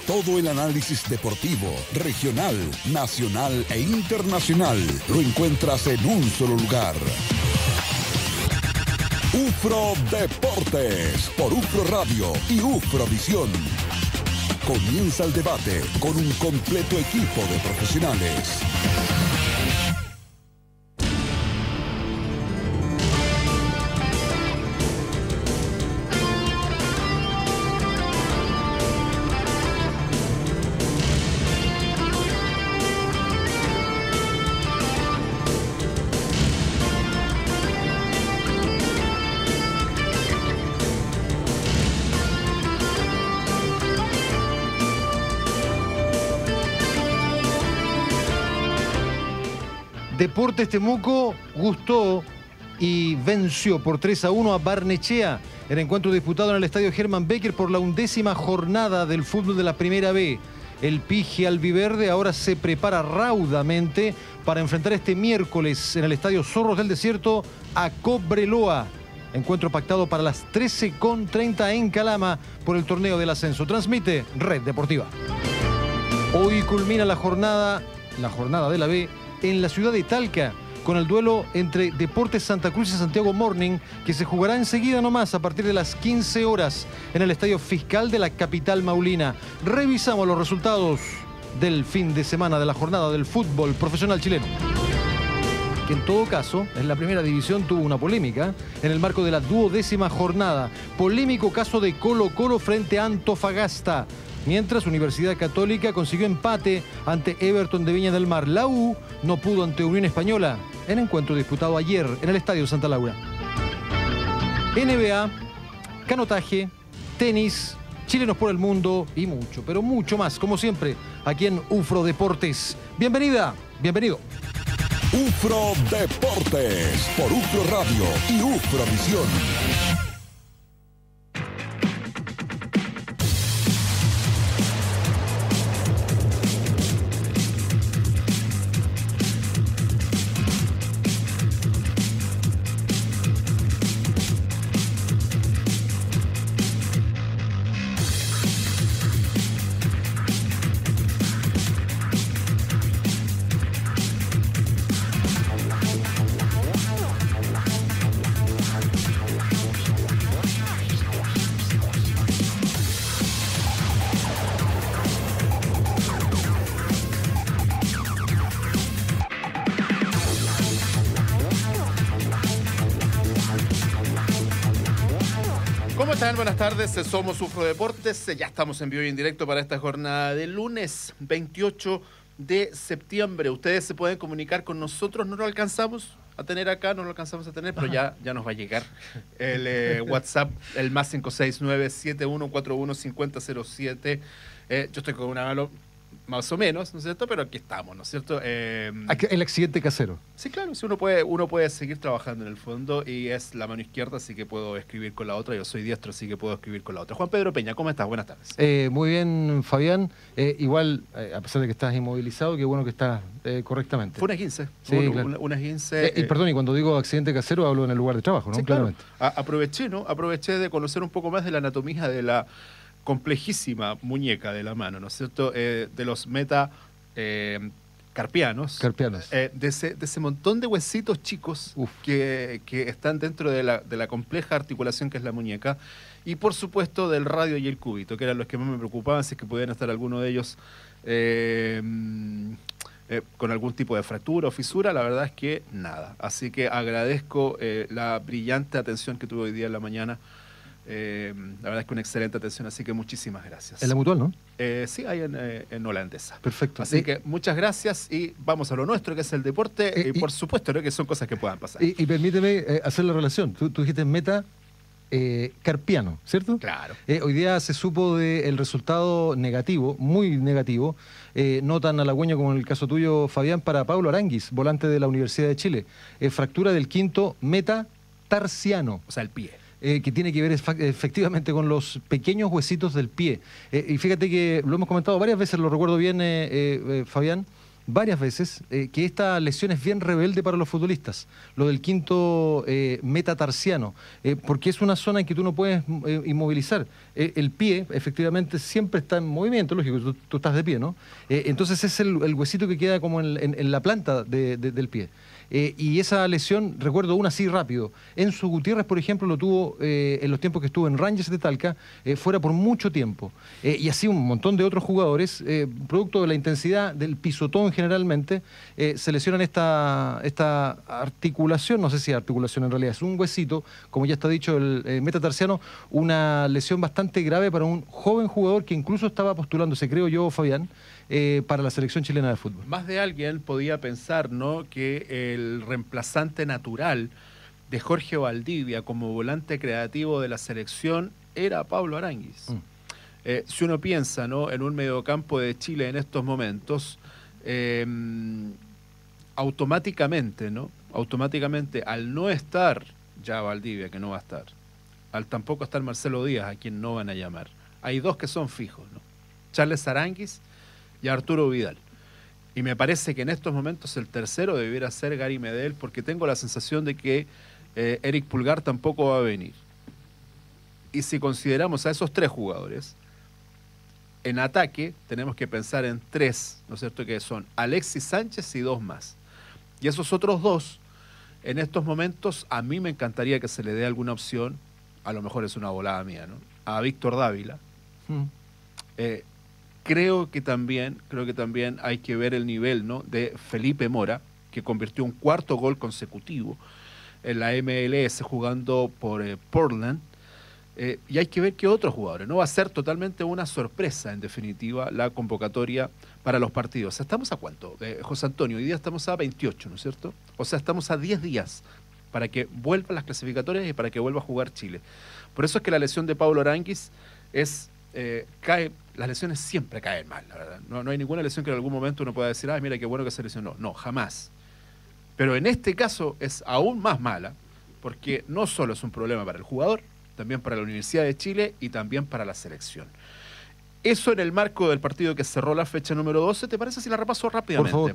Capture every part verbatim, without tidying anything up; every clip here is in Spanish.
Todo el análisis deportivo, regional, nacional e internacional lo encuentras en un solo lugar. UFRO Deportes por UFRO Radio y UFRO Visión. Comienza el debate con un completo equipo de profesionales. Deportes Temuco gustó y venció por tres a uno a Barnechea. El encuentro disputado en el estadio Hermann Becker por la undécima jornada del fútbol de la Primera B. El Pige albiverde ahora se prepara raudamente para enfrentar este miércoles en el estadio Zorros del Desierto a Cobreloa. Encuentro pactado para las trece con treinta en Calama por el torneo del ascenso. Transmite Red Deportiva. Hoy culmina la jornada, la jornada de la B en la ciudad de Talca, con el duelo entre Deportes Santa Cruz y Santiago Morning, que se jugará enseguida nomás a partir de las quince horas en el Estadio Fiscal de la capital maulina. Revisamos los resultados del fin de semana de la jornada del fútbol profesional chileno, que en todo caso, en la primera división tuvo una polémica en el marco de la duodécima jornada. Polémico caso de Colo Colo frente a Antofagasta. Mientras Universidad Católica consiguió empate ante Everton de Viña del Mar. La U no pudo ante Unión Española en encuentro disputado ayer en el Estadio Santa Laura. N B A, canotaje, tenis, chilenos por el mundo y mucho, pero mucho más, como siempre, aquí en UFRO Deportes. Bienvenida, bienvenido. UFRO Deportes por UFRO Radio y UFRO Visión. Buenas tardes, somos UFRO Deportes, ya estamos en vivo y en directo para esta jornada de lunes veintiocho de septiembre. Ustedes se pueden comunicar con nosotros, no lo alcanzamos a tener acá, no lo alcanzamos a tener, pero ya, ya nos va a llegar el eh, WhatsApp, el más cinco seis nueve, siete uno cuatro uno, cinco cero cero siete. Eh, yo estoy con una mano más o menos, ¿no es cierto? Pero aquí estamos, ¿no es cierto? Eh, el accidente casero. Sí, claro, sí, uno puede, uno puede seguir trabajando en el fondo y es la mano izquierda, así que puedo escribir con la otra. Yo soy diestro, así que puedo escribir con la otra. Juan Pedro Peña, ¿cómo estás? Buenas tardes. Eh, muy bien, Fabián. Eh, igual, eh, a pesar de que estás inmovilizado, qué bueno que estás eh, correctamente. Fue una quince. Sí, una, claro. una, una quince. Eh, y perdón, y cuando digo accidente casero hablo en el lugar de trabajo, ¿no? Sí, Claramente. Claro. A, aproveché, ¿no? Aproveché de conocer un poco más de la anatomía de la complejísima muñeca de la mano, ¿no es cierto? Eh, de los meta... Eh, carpianos, carpianos. Eh, de, ese, de ese montón de huesitos chicos que, que están dentro de la, de la compleja articulación que es la muñeca, y por supuesto del radio y el cúbito, que eran los que más me preocupaban, si es que pudieran estar alguno de ellos eh, eh, con algún tipo de fractura o fisura. La verdad es que nada, así que agradezco eh, la brillante atención que tuve hoy día en la mañana. Eh, la verdad es que una excelente atención, así que muchísimas gracias. En la Mutual, ¿no? Eh, sí, hay en, eh, en Holandesa. Perfecto. Así eh, que muchas gracias y vamos a lo nuestro, que es el deporte, eh, y, y por y, supuesto, ¿no?, que son cosas que puedan pasar. Y, y permíteme eh, hacer la relación. Tú, tú dijiste meta eh, carpiano, ¿cierto? Claro. Eh, hoy día se supo del resultado negativo, muy negativo, eh, no tan halagüeño como en el caso tuyo, Fabián, para Pablo Aranguis, volante de la Universidad de Chile. Eh, fractura del quinto metatarsiano. O sea, el pie. Eh, que tiene que ver efectivamente con los pequeños huesitos del pie. Eh, y fíjate que lo hemos comentado varias veces, lo recuerdo bien, eh, eh, Fabián, varias veces eh, que esta lesión es bien rebelde para los futbolistas, lo del quinto eh, metatarsiano, eh, porque es una zona en que tú no puedes eh, inmovilizar. Eh, el pie, efectivamente, siempre está en movimiento, lógico, tú, tú estás de pie, ¿no? Eh, entonces es el, el huesito que queda como en, en, en la planta de, de, del pie. Eh, y esa lesión, recuerdo una así rápido. Enzo Gutiérrez, por ejemplo, lo tuvo eh, en los tiempos que estuvo en Rangers de Talca, eh, fuera por mucho tiempo. Eh, y así un montón de otros jugadores, eh, producto de la intensidad del pisotón generalmente, eh, se lesionan esta, esta articulación, no sé si articulación en realidad, es un huesito, como ya está dicho el eh, metatarsiano, una lesión bastante grave para un joven jugador que incluso estaba postulándose, creo yo, Fabián, Eh, para la selección chilena de fútbol. Más de alguien podía pensar, ¿no?, que el reemplazante natural de Jorge Valdivia como volante creativo de la selección era Pablo Aránguiz. Mm. Eh, si uno piensa, ¿no?, en un mediocampo de Chile en estos momentos, eh, automáticamente, ¿no? Automáticamente, al no estar ya Valdivia, que no va a estar, al tampoco estar Marcelo Díaz, a quien no van a llamar, hay dos que son fijos, ¿no? Charles Aránguiz y Arturo Vidal. Y me parece que en estos momentos el tercero debiera ser Gary Medel, porque tengo la sensación de que eh, Eric Pulgar tampoco va a venir. Y si consideramos a esos tres jugadores, en ataque tenemos que pensar en tres, ¿no es cierto?, que son Alexis Sánchez y dos más. Y esos otros dos, en estos momentos, a mí me encantaría que se le dé alguna opción, a lo mejor es una volada mía, ¿no?, a Víctor Dávila. Mm. Eh, Creo que también, creo que también hay que ver el nivel, ¿no?, de Felipe Mora, que convirtió un cuarto gol consecutivo en la M L S jugando por eh, Portland. Eh, y hay que ver qué otros jugadores. No va a ser totalmente una sorpresa, en definitiva, la convocatoria para los partidos. ¿Estamos a cuánto? Eh, José Antonio, hoy día estamos a veintiocho, ¿no es cierto? O sea, estamos a diez días para que vuelvan las clasificatorias y para que vuelva a jugar Chile. Por eso es que la lesión de Pablo Aránguiz es... Eh, cae, las lesiones siempre caen mal, la verdad. No, no hay ninguna lesión que en algún momento uno pueda decir, ay, mira qué bueno que se lesionó. No, jamás. Pero en este caso es aún más mala, porque no solo es un problema para el jugador, también para la Universidad de Chile y también para la selección. Eso en el marco del partido que cerró la fecha número doce. ¿Te parece si la repaso rápidamente? Por favor.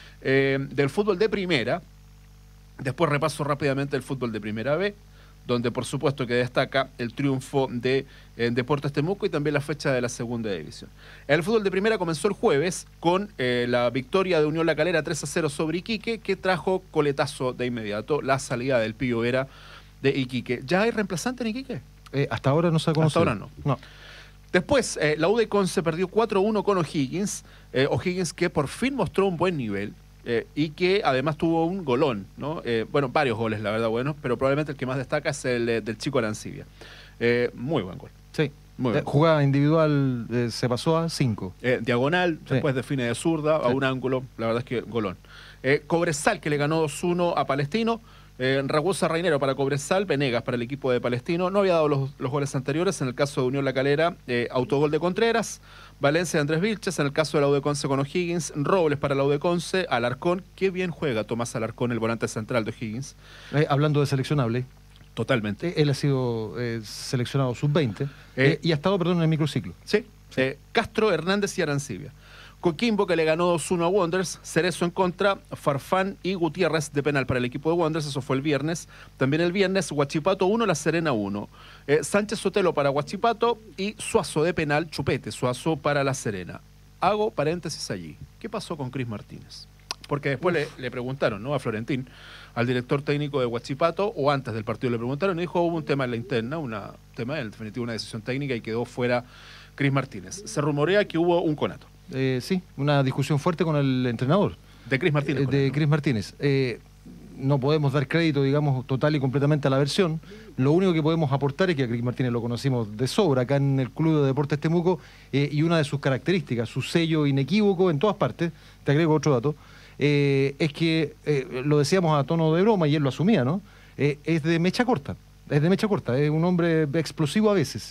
Eh, del fútbol de primera, después repaso rápidamente el fútbol de primera B, donde por supuesto que destaca el triunfo de eh, Deportes Temuco y también la fecha de la segunda división. El fútbol de primera comenzó el jueves con eh, la victoria de Unión La Calera tres a cero sobre Iquique, que trajo coletazo de inmediato la salida del Pío Vera de Iquique. ¿Ya hay reemplazante en Iquique? Eh, hasta ahora no se ha conocido. Hasta ahora no. no. Después, eh, la U de Conce perdió cuatro a uno con O'Higgins, eh, O'Higgins que por fin mostró un buen nivel. Eh, y que además tuvo un golón, ¿no? Eh, bueno, varios goles, la verdad, buenos, pero probablemente el que más destaca es el eh, del chico Arancibia. Eh, muy buen gol. Sí. Muy buen. Jugada individual eh, se pasó a cinco. Eh, diagonal, sí. Después define de zurda, sí, a un ángulo, la verdad es que golón. Eh, Cobresal, que le ganó dos uno a Palestino. Eh, Ragusa Reinero para Cobresal, Venegas para el equipo de Palestino. No había dado los, los goles anteriores. En el caso de Unión La Calera, eh, autogol de Contreras. Valencia de Andrés Vilches. En el caso de la U de Conce con O'Higgins, Robles para la U de Conce. Alarcón, qué bien juega Tomás Alarcón, el volante central de O'Higgins. Eh, hablando de seleccionable. Totalmente. Eh, él ha sido eh, seleccionado sub veinte eh, eh, y ha estado, perdón, en el microciclo. Sí. sí. Eh, Castro, Hernández y Arancibia. Coquimbo, que le ganó dos uno a Wanderers, Cerezo en contra, Farfán y Gutiérrez de penal para el equipo de Wanderers, eso fue el viernes. También el viernes, Huachipato uno, La Serena uno. Eh, Sánchez Sotelo para Huachipato y Suazo de penal, Chupete, Suazo para La Serena. Hago paréntesis allí. ¿Qué pasó con Cris Martínez? Porque después le, le preguntaron, ¿no?, a Florentín, al director técnico de Huachipato, o antes del partido le preguntaron, y dijo, hubo un tema en la interna, un tema, en definitiva, una decisión técnica, y quedó fuera Cris Martínez. Se rumorea que hubo un conato. Eh, sí, una discusión fuerte con el entrenador. De Cris Martínez. Eh, de Cris Martínez. Eh, no podemos dar crédito, digamos, total y completamente a la versión. Lo único que podemos aportar es que a Cris Martínez lo conocimos de sobra acá en el Club de Deportes Temuco, eh, y una de sus características, su sello inequívoco en todas partes, te agrego otro dato, eh, es que, eh, lo decíamos a tono de broma y él lo asumía, ¿no? Eh, es de mecha corta, es de mecha corta, es un hombre explosivo a veces.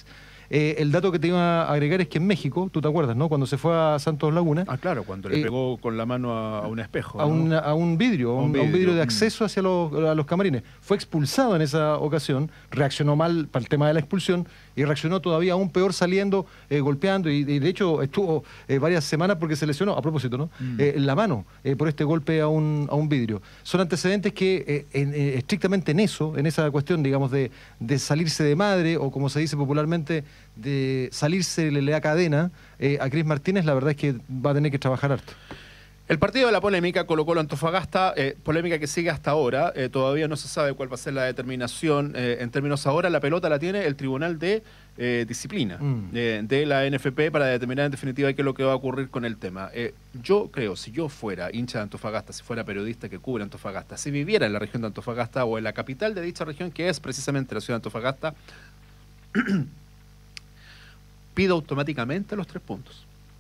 Eh, el dato que te iba a agregar es que en México, tú te acuerdas, ¿no? Cuando se fue a Santos Laguna. Ah, claro, cuando le eh, pegó con la mano a, a un espejo. A, ¿no? una, a un vidrio, a un, un vidrio. a un vidrio de acceso hacia los, a los camarines. Fue expulsado en esa ocasión, reaccionó mal para el tema de la expulsión y reaccionó todavía aún peor saliendo, eh, golpeando y, y de hecho estuvo eh, varias semanas porque se lesionó, a propósito, ¿no? Mm. Eh, la mano eh, por este golpe a un, a un vidrio. Son antecedentes que eh, en, eh, estrictamente en eso, en esa cuestión, digamos, de, de salirse de madre o como se dice popularmente, de salirse de la cadena, eh, a Cris Martínez la verdad es que va a tener que trabajar harto. El partido de la polémica Colo-Colo Antofagasta, eh, polémica que sigue hasta ahora, eh, todavía no se sabe cuál va a ser la determinación eh, en términos ahora, la pelota la tiene el Tribunal de eh, Disciplina mm. eh, de la N F P para determinar en definitiva qué es lo que va a ocurrir con el tema. Eh, yo creo, si yo fuera hincha de Antofagasta, si fuera periodista que cubre Antofagasta, si viviera en la región de Antofagasta o en la capital de dicha región, que es precisamente la ciudad de Antofagasta, pido automáticamente los tres puntos.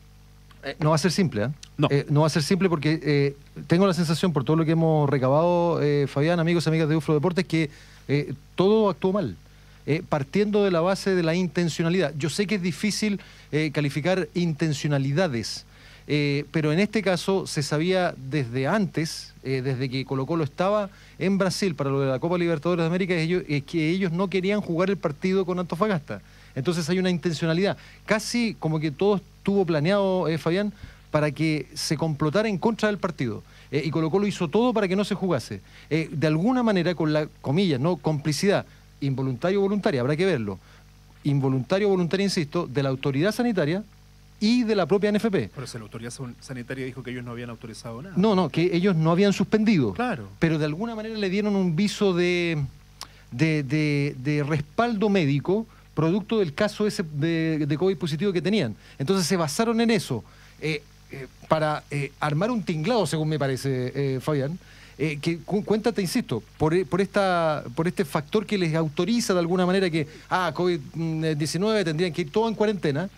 Eh, no va a ser simple, ¿eh? No. Eh, no va a ser simple porque eh, tengo la sensación, por todo lo que hemos recabado, eh, Fabián, amigos y amigas de UFRO Deportes, que eh, todo actuó mal, eh, partiendo de la base de la intencionalidad. Yo sé que es difícil eh, calificar intencionalidades, eh, pero en este caso se sabía desde antes, eh, desde que Colo-Colo estaba en Brasil para lo de la Copa Libertadores de América, ellos, eh, que ellos no querían jugar el partido con Antofagasta. Entonces hay una intencionalidad, casi como que todo estuvo planeado, eh, Fabián, para que se complotara en contra del partido. Eh, y Colo-Colo hizo todo para que no se jugase. Eh, de alguna manera, con la, comillas, ¿no? Complicidad, involuntario o voluntaria, habrá que verlo. Involuntario o voluntaria, insisto, de la autoridad sanitaria y de la propia N F P. Pero si la autoridad sanitaria dijo que ellos no habían autorizado nada. No, no, que ellos no habían suspendido. Claro. Pero de alguna manera le dieron un viso de, de, de, de respaldo médico producto del caso ese de, de COVID positivo que tenían. Entonces se basaron en eso eh, eh, para eh, armar un tinglado, según me parece, eh, Fabián, eh, que cu cuéntate, insisto, por, por, esta, por este factor que les autoriza de alguna manera que, ah, COVID diecinueve tendrían que ir todos en cuarentena,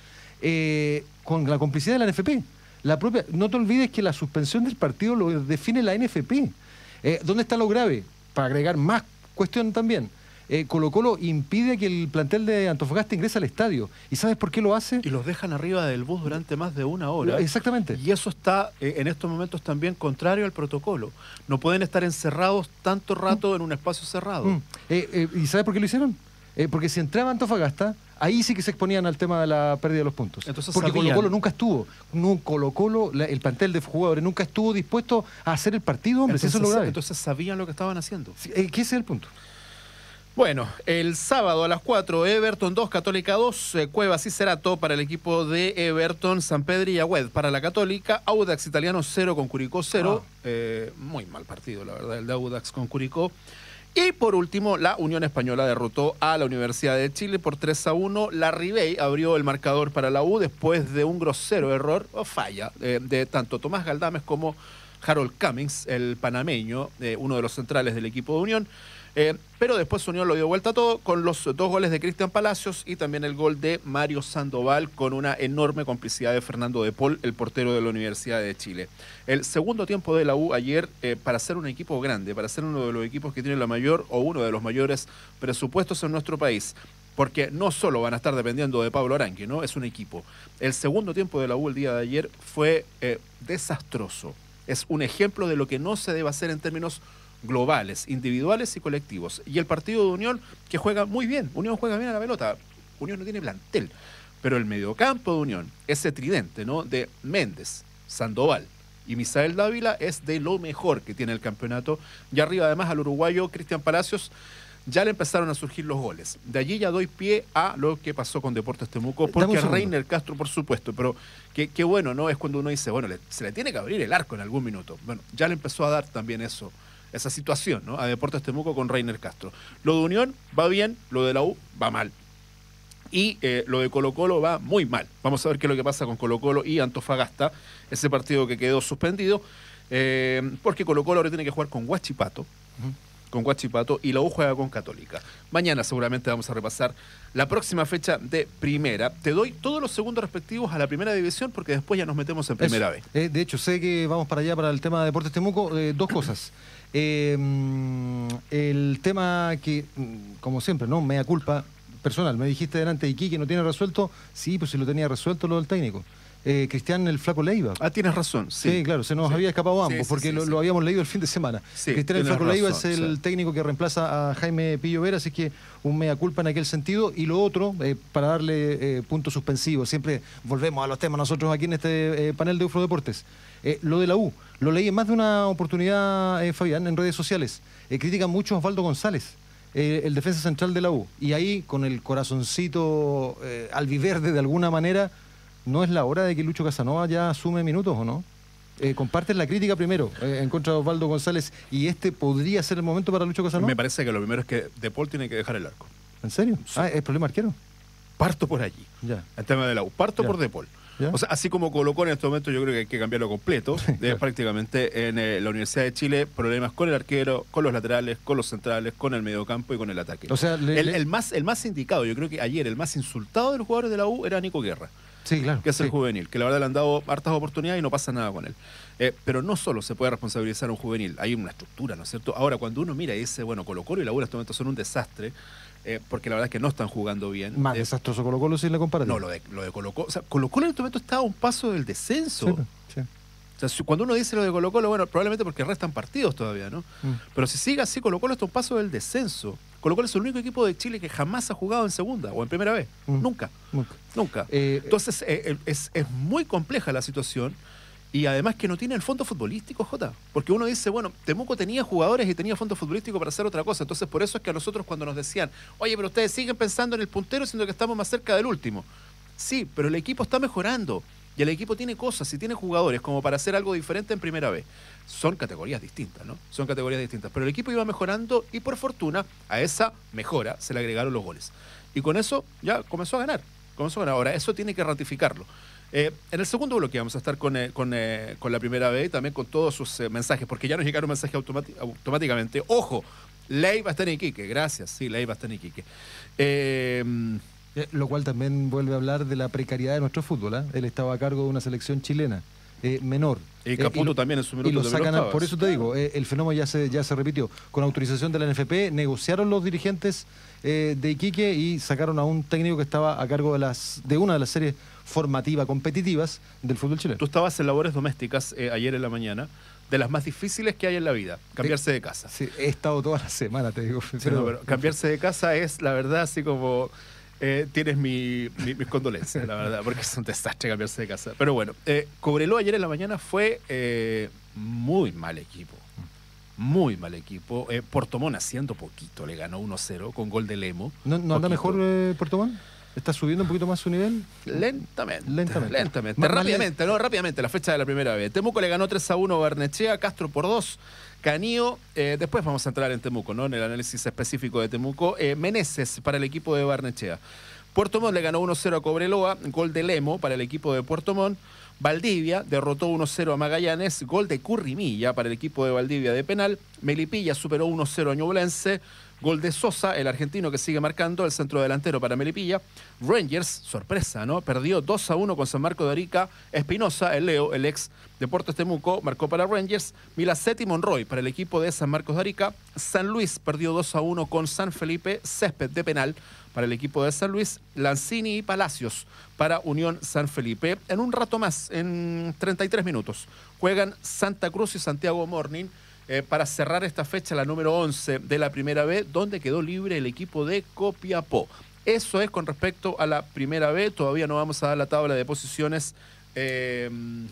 eh, con la complicidad de la N F P. La propia, no te olvides que la suspensión del partido lo define la N F P. Eh, ¿Dónde está lo grave? Para agregar más cuestión también. Eh, Colo-Colo impide que el plantel de Antofagasta ingrese al estadio. ¿Y sabes por qué lo hace? Y los dejan arriba del bus durante más de una hora. Exactamente. Y eso está eh, en estos momentos también contrario al protocolo. No pueden estar encerrados tanto rato mm. en un espacio cerrado. Mm. Eh, eh, ¿Y sabes por qué lo hicieron? Eh, porque si entraba Antofagasta, ahí sí que se exponían al tema de la pérdida de los puntos. Entonces, porque Colo-Colo nunca estuvo, no, Colo-Colo, el plantel de jugadores nunca estuvo dispuesto a hacer el partido, hombre. Entonces, si eso es lo grave. Entonces sabían lo que estaban haciendo. Sí, eh, ¿qué es el punto? Bueno, el sábado a las cuatro, Everton dos, Católica dos, eh, Cuevas y Cerato para el equipo de Everton, San Pedro y Agüed para la Católica, Audax Italiano cero con Curicó cero, ah. eh, muy mal partido la verdad, el de Audax con Curicó. Y por último, la Unión Española derrotó a la Universidad de Chile por tres a uno. La Ribey abrió el marcador para la U después de un grosero error o falla eh, de tanto Tomás Galdames como Harold Cummings, el panameño, eh, uno de los centrales del equipo de Unión. Eh, pero después Unión lo dio vuelta a todo con los dos goles de Cristian Palacios y también el gol de Mario Sandoval con una enorme complicidad de Fernando de Paul, el portero de la Universidad de Chile. El segundo tiempo de la U ayer, eh, para ser un equipo grande, para ser uno de los equipos que tiene la mayor o uno de los mayores presupuestos en nuestro país, porque no solo van a estar dependiendo de Pablo Arangui, ¿no? Es un equipo. El segundo tiempo de la U el día de ayer fue eh, desastroso. Es un ejemplo de lo que no se debe hacer en términos globales, individuales y colectivos. Y el partido de Unión, que juega muy bien, Unión juega bien a la pelota, Unión no tiene plantel, pero el mediocampo de Unión, ese tridente, ¿no? De Méndez, Sandoval y Misael Dávila es de lo mejor que tiene el campeonato. Y arriba además al uruguayo Cristian Palacios ya le empezaron a surgir los goles. De allí ya doy pie a lo que pasó con Deportes Temuco, porque Reiner Castro, por supuesto, pero qué, qué bueno, ¿no? Es cuando uno dice, bueno, le, se le tiene que abrir el arco en algún minuto. Bueno, ya le empezó a dar también eso, esa situación, ¿no? A Deportes Temuco con Reiner Castro. Lo de Unión va bien, lo de la U va mal. Y eh, lo de Colo-Colo va muy mal. Vamos a ver qué es lo que pasa con Colo-Colo y Antofagasta, ese partido que quedó suspendido, eh, porque Colo-Colo ahora tiene que jugar con Huachipato, uh-huh. con Huachipato, y la U juega con Católica. Mañana seguramente vamos a repasar la próxima fecha de primera. Te doy todos los segundos respectivos a la primera división, porque después ya nos metemos en primera vez. Eh, de hecho, sé que vamos para allá, para el tema de Deportes Temuco. Eh, dos cosas. Eh, el tema que, como siempre, ¿no? Mea culpa, personal. Me dijiste delante de Iquique, ¿no tiene resuelto? Sí, pues si lo tenía resuelto lo del técnico. Eh, Cristian el Flaco Leiva. Ah, tienes razón. Sí, sí claro, se nos sí. había escapado ambos, sí, sí, porque sí, lo, sí. lo habíamos leído el fin de semana. Sí, Cristian el Flaco razón, Leiva es el sí. técnico que reemplaza a Jaime Pillo Vera, así que un mea culpa en aquel sentido. Y lo otro, eh, para darle eh, punto suspensivo, siempre volvemos a los temas nosotros aquí en este eh, panel de Ufro Deportes. Eh, lo de la U, lo leí en más de una oportunidad, eh, Fabián, en redes sociales. Eh, critican mucho a Osvaldo González, eh, el defensa central de la U. Y ahí, con el corazoncito eh, albiverde de alguna manera, ¿no es la hora de que Lucho Casanova ya asume minutos o no? Eh, comparten la crítica primero eh, en contra de Osvaldo González, y este podría ser el momento para Lucho Casanova. Me parece que lo primero es que De Paul tiene que dejar el arco. ¿En serio? Sí. Ah, ¿es problema arquero? Parto por allí. Ya. El tema de la U. Parto Ya. por De Paul. ¿Ya? O sea, así como colocó en este momento, yo creo que hay que cambiarlo completo. Claro. Eh, prácticamente en eh, la Universidad de Chile, problemas con el arquero, con los laterales, con los centrales, con el mediocampo y con el ataque. O sea, le- el, le- el más, el más indicado, yo creo que ayer el más insultado de los jugadores de la U era Nico Guerra, Sí, claro. que es el sí. juvenil, que la verdad le han dado hartas oportunidades y no pasa nada con él. Eh, pero no solo se puede responsabilizar a un juvenil, hay una estructura, ¿no es cierto? Ahora, cuando uno mira y dice, bueno, Colo-Colo y la U en este momento son un desastre, eh, porque la verdad es que no están jugando bien. Más Eh, desastroso Colo-Colo sin la comparativa. no, lo de, lo de Colo-Colo, o sea, Colo-Colo en este momento está a un paso del descenso. Sí, sí. O sea, si- cuando uno dice lo de Colo-Colo, bueno, probablemente porque restan partidos todavía, ¿no? Mm. Pero si sigue así, Colo-Colo está a un paso del descenso. Colo-Colo es el único equipo de Chile que jamás ha jugado en segunda o en primera vez. Mm. Nunca. Nunca. Nunca. Eh, Entonces, eh, eh, es, es muy compleja la situación, y además que no tiene el fondo futbolístico, Jota. Porque uno dice, bueno, Temuco tenía jugadores y tenía fondo futbolístico para hacer otra cosa. Entonces, por eso es que a nosotros cuando nos decían, oye, pero ustedes siguen pensando en el puntero, siendo que estamos más cerca del último. Sí, pero el equipo está mejorando. Y el equipo tiene cosas y tiene jugadores como para hacer algo diferente en primera vez. Son categorías distintas, ¿no? Son categorías distintas. Pero el equipo iba mejorando y por fortuna a esa mejora se le agregaron los goles. Y con eso ya comenzó a ganar. Comenzó a ganar. Ahora, eso tiene que ratificarlo. Eh, en el segundo bloque vamos a estar con, eh, con, eh, con la primera vez y también con todos sus eh, mensajes, porque ya nos llegaron mensajes automati- automáticamente. ¡Ojo! Leiva está en Iquique. Gracias. Sí, Leiva está en Iquique. Eh, Eh, Lo cual también vuelve a hablar de la precariedad de nuestro fútbol. ¿eh? Él estaba a cargo de una selección chilena eh, menor. Y Eh, Caputo lo- también en su minuto y lo de sacan a- octavas. Por eso te digo, eh, el fenómeno ya se, ya se repitió. Con autorización de la N F P, negociaron los dirigentes eh, de Iquique y sacaron a un técnico que estaba a cargo de, las, de una de las series formativas, competitivas del fútbol chileno. Tú estabas en labores domésticas eh, ayer en la mañana, de las más difíciles que hay en la vida, cambiarse de casa. Sí, he estado toda la semana, te digo. Sí, no, pero cambiarse de casa es, la verdad, así como eh, tienes mi, mi- mis condolencias, la verdad, porque es un desastre cambiarse de casa. Pero bueno, eh, Cobreloa ayer en la mañana fue eh, muy mal equipo. Muy mal equipo. Eh, Puerto Montt haciendo poquito, le ganó uno cero con gol de Lemo. ¿No, no anda Poquito. mejor eh, Puerto Montt? ¿Está subiendo un poquito más su nivel? Lentamente. Lentamente. Lentamente. Más- más rápidamente, no, rápidamente, la fecha de la primera vez. Temuco le ganó tres a uno a Barnechea, Castro por dos, Canío, eh, después vamos a entrar en Temuco, ¿no? En el análisis específico de Temuco. Eh, Meneses para el equipo de Barnechea. Puerto Montt le ganó uno cero a Cobreloa, gol de Lemo para el equipo de Puerto Montt. Valdivia derrotó uno cero a Magallanes, gol de Currimilla para el equipo de Valdivia de penal. Melipilla superó uno cero a Ñublense, gol de Sosa, el argentino que sigue marcando, el centro delantero para Melipilla. Rangers, sorpresa, ¿no? Perdió dos a uno con San Marco de Arica. Espinosa, el Leo, el ex Deportes Temuco, marcó para Rangers. Milacetti Monroy para el equipo de San Marcos de Arica. San Luis perdió dos a uno con San Felipe, Césped de penal para el equipo de San Luis. Lanzini y Palacios para Unión San Felipe. En un rato más, en treinta y tres minutos, juegan Santa Cruz y Santiago Morning eh, para cerrar esta fecha, la número once de la primera B, donde quedó libre el equipo de Copiapó. Eso es con respecto a la primera B. Todavía no vamos a dar la tabla de posiciones, eh,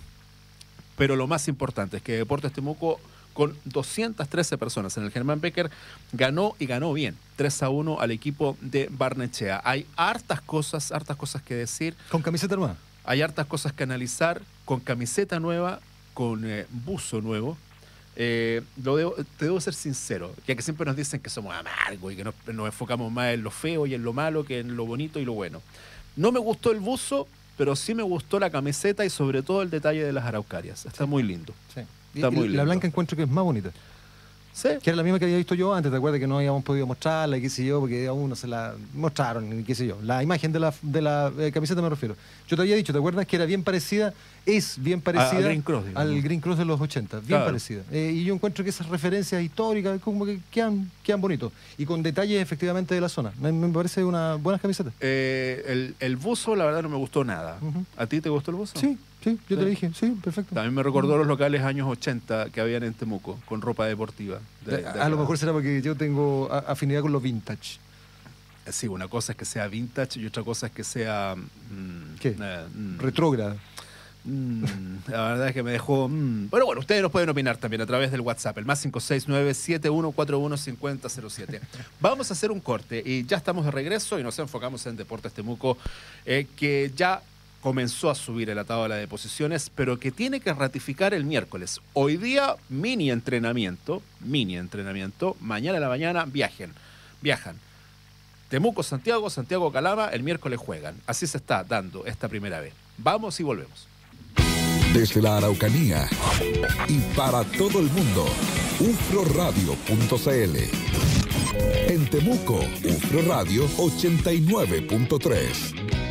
pero lo más importante es que Deportes Temuco, con doscientas trece personas en el Germán Becker, ganó y ganó bien, tres a uno al equipo de Barnechea. Hay hartas cosas, hartas cosas que decir, ¿Con camiseta nueva? hay hartas cosas que analizar, con camiseta nueva, con eh, buzo nuevo. Eh, lo debo- te debo ser sincero, ya que siempre nos dicen que somos amargos y que nos, nos enfocamos más en lo feo y en lo malo que en lo bonito y lo bueno. No me gustó el buzo, pero sí me gustó la camiseta y sobre todo el detalle de las araucarias. Está muy lindo. Sí. Está Y- muy y lindo. la blanca encuentro que es más bonita. Sí. Que era la misma que había visto yo antes, ¿te acuerdas que no habíamos podido mostrarla y qué sé yo? Porque aún no se la mostraron y qué sé yo. La imagen de la, de la eh, camiseta me refiero. Yo te había dicho, ¿te acuerdas que era bien parecida? Es bien parecida al Green Cross, al Green Cross de los ochenta, bien claro. parecida. Eh, y yo encuentro que esas referencias históricas como que quedan, quedan bonitos. Y con detalles efectivamente de la zona. Me, me parece una buena camiseta. Eh, el, el buzo, la verdad, no me gustó nada. Uh-huh. ¿A ti te gustó el buzo? Sí, sí, yo Sí. te dije, sí, perfecto. También me recordó los locales años ochenta que habían en Temuco, con ropa deportiva. de- de a, acá. a lo mejor será porque yo tengo a- afinidad con los vintage. Sí, una cosa es que sea vintage y otra cosa es que sea... mm, ¿Qué? eh, mm, Retrógrada. mm, la verdad es que me dejó... mm. Pero bueno, ustedes nos pueden opinar también a través del WhatsApp, el más cinco seis nueve, siete uno cuatro uno, cinco cero cero siete. Vamos a hacer un corte y ya estamos de regreso y nos enfocamos en Deportes Temuco, eh, que ya comenzó a subir en la tabla de posiciones, pero que tiene que ratificar el miércoles. Hoy día, mini entrenamiento, mini entrenamiento, mañana en la mañana viajen, viajan. Temuco, Santiago, Santiago, Calama, el miércoles juegan. Así se está dando esta primera vez. Vamos y volvemos. Desde la Araucanía y para todo el mundo, ufroradio punto cl. En Temuco, Ufro Radio ochenta y nueve punto tres.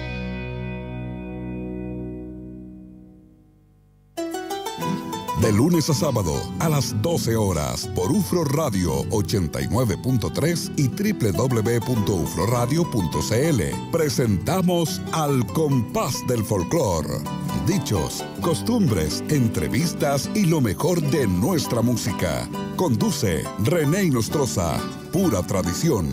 De lunes a sábado a las doce horas por Ufro Radio ochenta y nueve punto tres y doble u doble u doble u punto ufroradio punto cl. Presentamos Al Compás del Folclor. Dichos, costumbres, entrevistas y lo mejor de nuestra música. Conduce René Nostroza, pura tradición.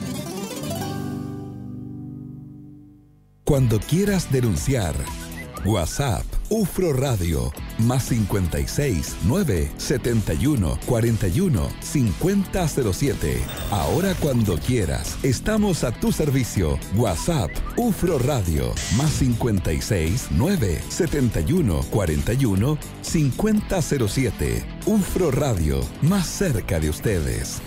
Cuando quieras denunciar, WhatsApp, Ufro Radio, más cincuenta y seis, nueve, setenta y uno, cuarenta y uno, cincuenta cero siete. Ahora cuando quieras, estamos a tu servicio. WhatsApp, Ufro Radio, más cincuenta y seis, nueve, setenta y uno, cuarenta y uno, cincuenta cero siete. Ufro Radio, más cerca de ustedes.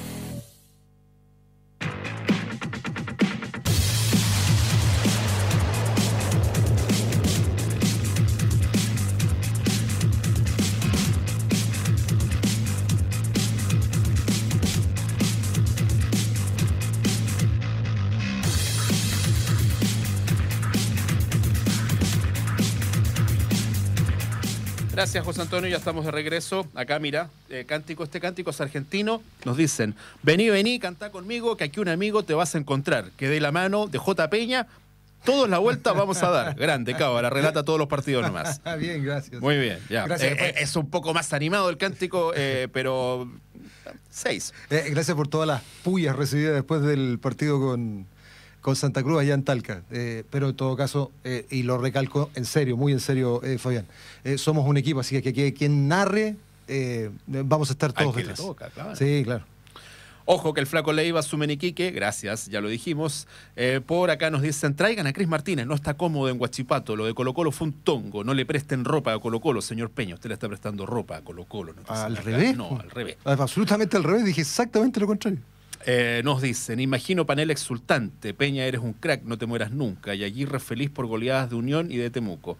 Gracias, José Antonio, ya estamos de regreso. Acá, mira, eh, cántico, este cántico es argentino. Nos dicen, vení, vení, cantá conmigo, que aquí un amigo te vas a encontrar. Que dé la mano de J. Peña, todos la vuelta vamos a dar. Grande, Cábala, relata todos los partidos nomás. Bien, gracias. Muy bien, ya. Gracias. Eh, eh, es un poco más animado el cántico, eh, pero seis. Eh, gracias por todas las pullas recibidas después del partido con, con Santa Cruz allá en Talca. Eh, pero en todo caso, eh, y lo recalco en serio, muy en serio, eh, Fabián, eh, somos un equipo, así que, que quien narre, eh, vamos a estar todos Al que le detrás. toca, claro. Sí, claro. Ojo que el flaco Leiva asume en Iquique, gracias, ya lo dijimos. Eh, por acá nos dicen, traigan a Cris Martínez, no está cómodo en Huachipato, lo de Colo Colo fue un tongo, no le presten ropa a Colo Colo, señor Peña, usted le está prestando ropa a Colo Colo. ¿No? ¿Al Acá, revés? No, al revés. Absolutamente al revés, dije exactamente lo contrario. Eh, nos dicen, imagino panel exultante, Peña eres un crack, no te mueras nunca, y Aguirre feliz por goleadas de Unión y de Temuco.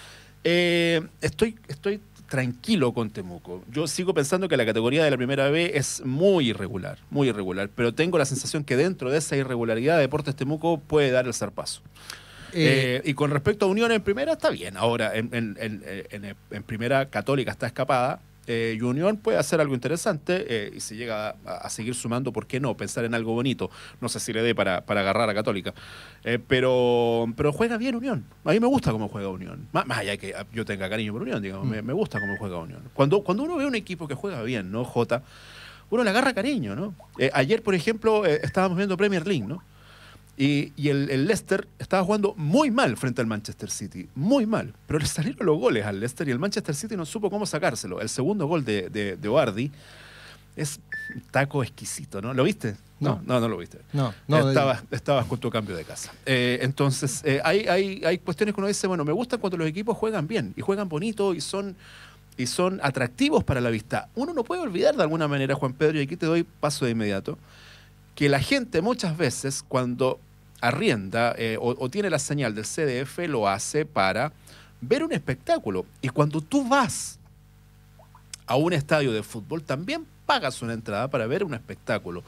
Eh, estoy, estoy tranquilo con Temuco. Yo sigo pensando que la categoría de la primera B es muy irregular, muy irregular, pero tengo la sensación que dentro de esa irregularidad Deportes Temuco puede dar el zarpazo. Eh, eh, y con respecto a Unión en primera está bien. Ahora, en, en, en, en, en primera Católica está escapada. Eh, y Unión puede hacer algo interesante eh, y si llega a, a seguir sumando, ¿por qué no? Pensar en algo bonito. No sé si le dé para, para agarrar a Católica. Eh, pero, pero juega bien Unión. A mí me gusta cómo juega Unión. Más, más allá que yo tenga cariño por Unión, digamos, mm. me, me gusta cómo juega Unión. Cuando, cuando uno ve un equipo que juega bien, ¿no, Jota? Uno le agarra cariño, ¿no? Eh, ayer, por ejemplo, eh, estábamos viendo Premier League, ¿no? Y, y el, el Leicester estaba jugando muy mal frente al Manchester City, muy mal, pero le salieron los goles al Leicester y el Manchester City no supo cómo sacárselo. El segundo gol de, de, de Oardi es un taco exquisito, ¿no? ¿Lo viste? No, no, no, no lo viste. No, no. Estabas, estabas con tu cambio de casa. Eh, entonces, eh, hay, hay, hay cuestiones que uno dice, bueno, me gustan cuando los equipos juegan bien y juegan bonito y son, y son atractivos para la vista. Uno no puede olvidar de alguna manera, Juan Pedro, y aquí te doy paso de inmediato, que la gente muchas veces cuando arrienda eh, o, o tiene la señal del C D F lo hace para ver un espectáculo. Y cuando tú vas a un estadio de fútbol también pagas una entrada para ver un espectáculo.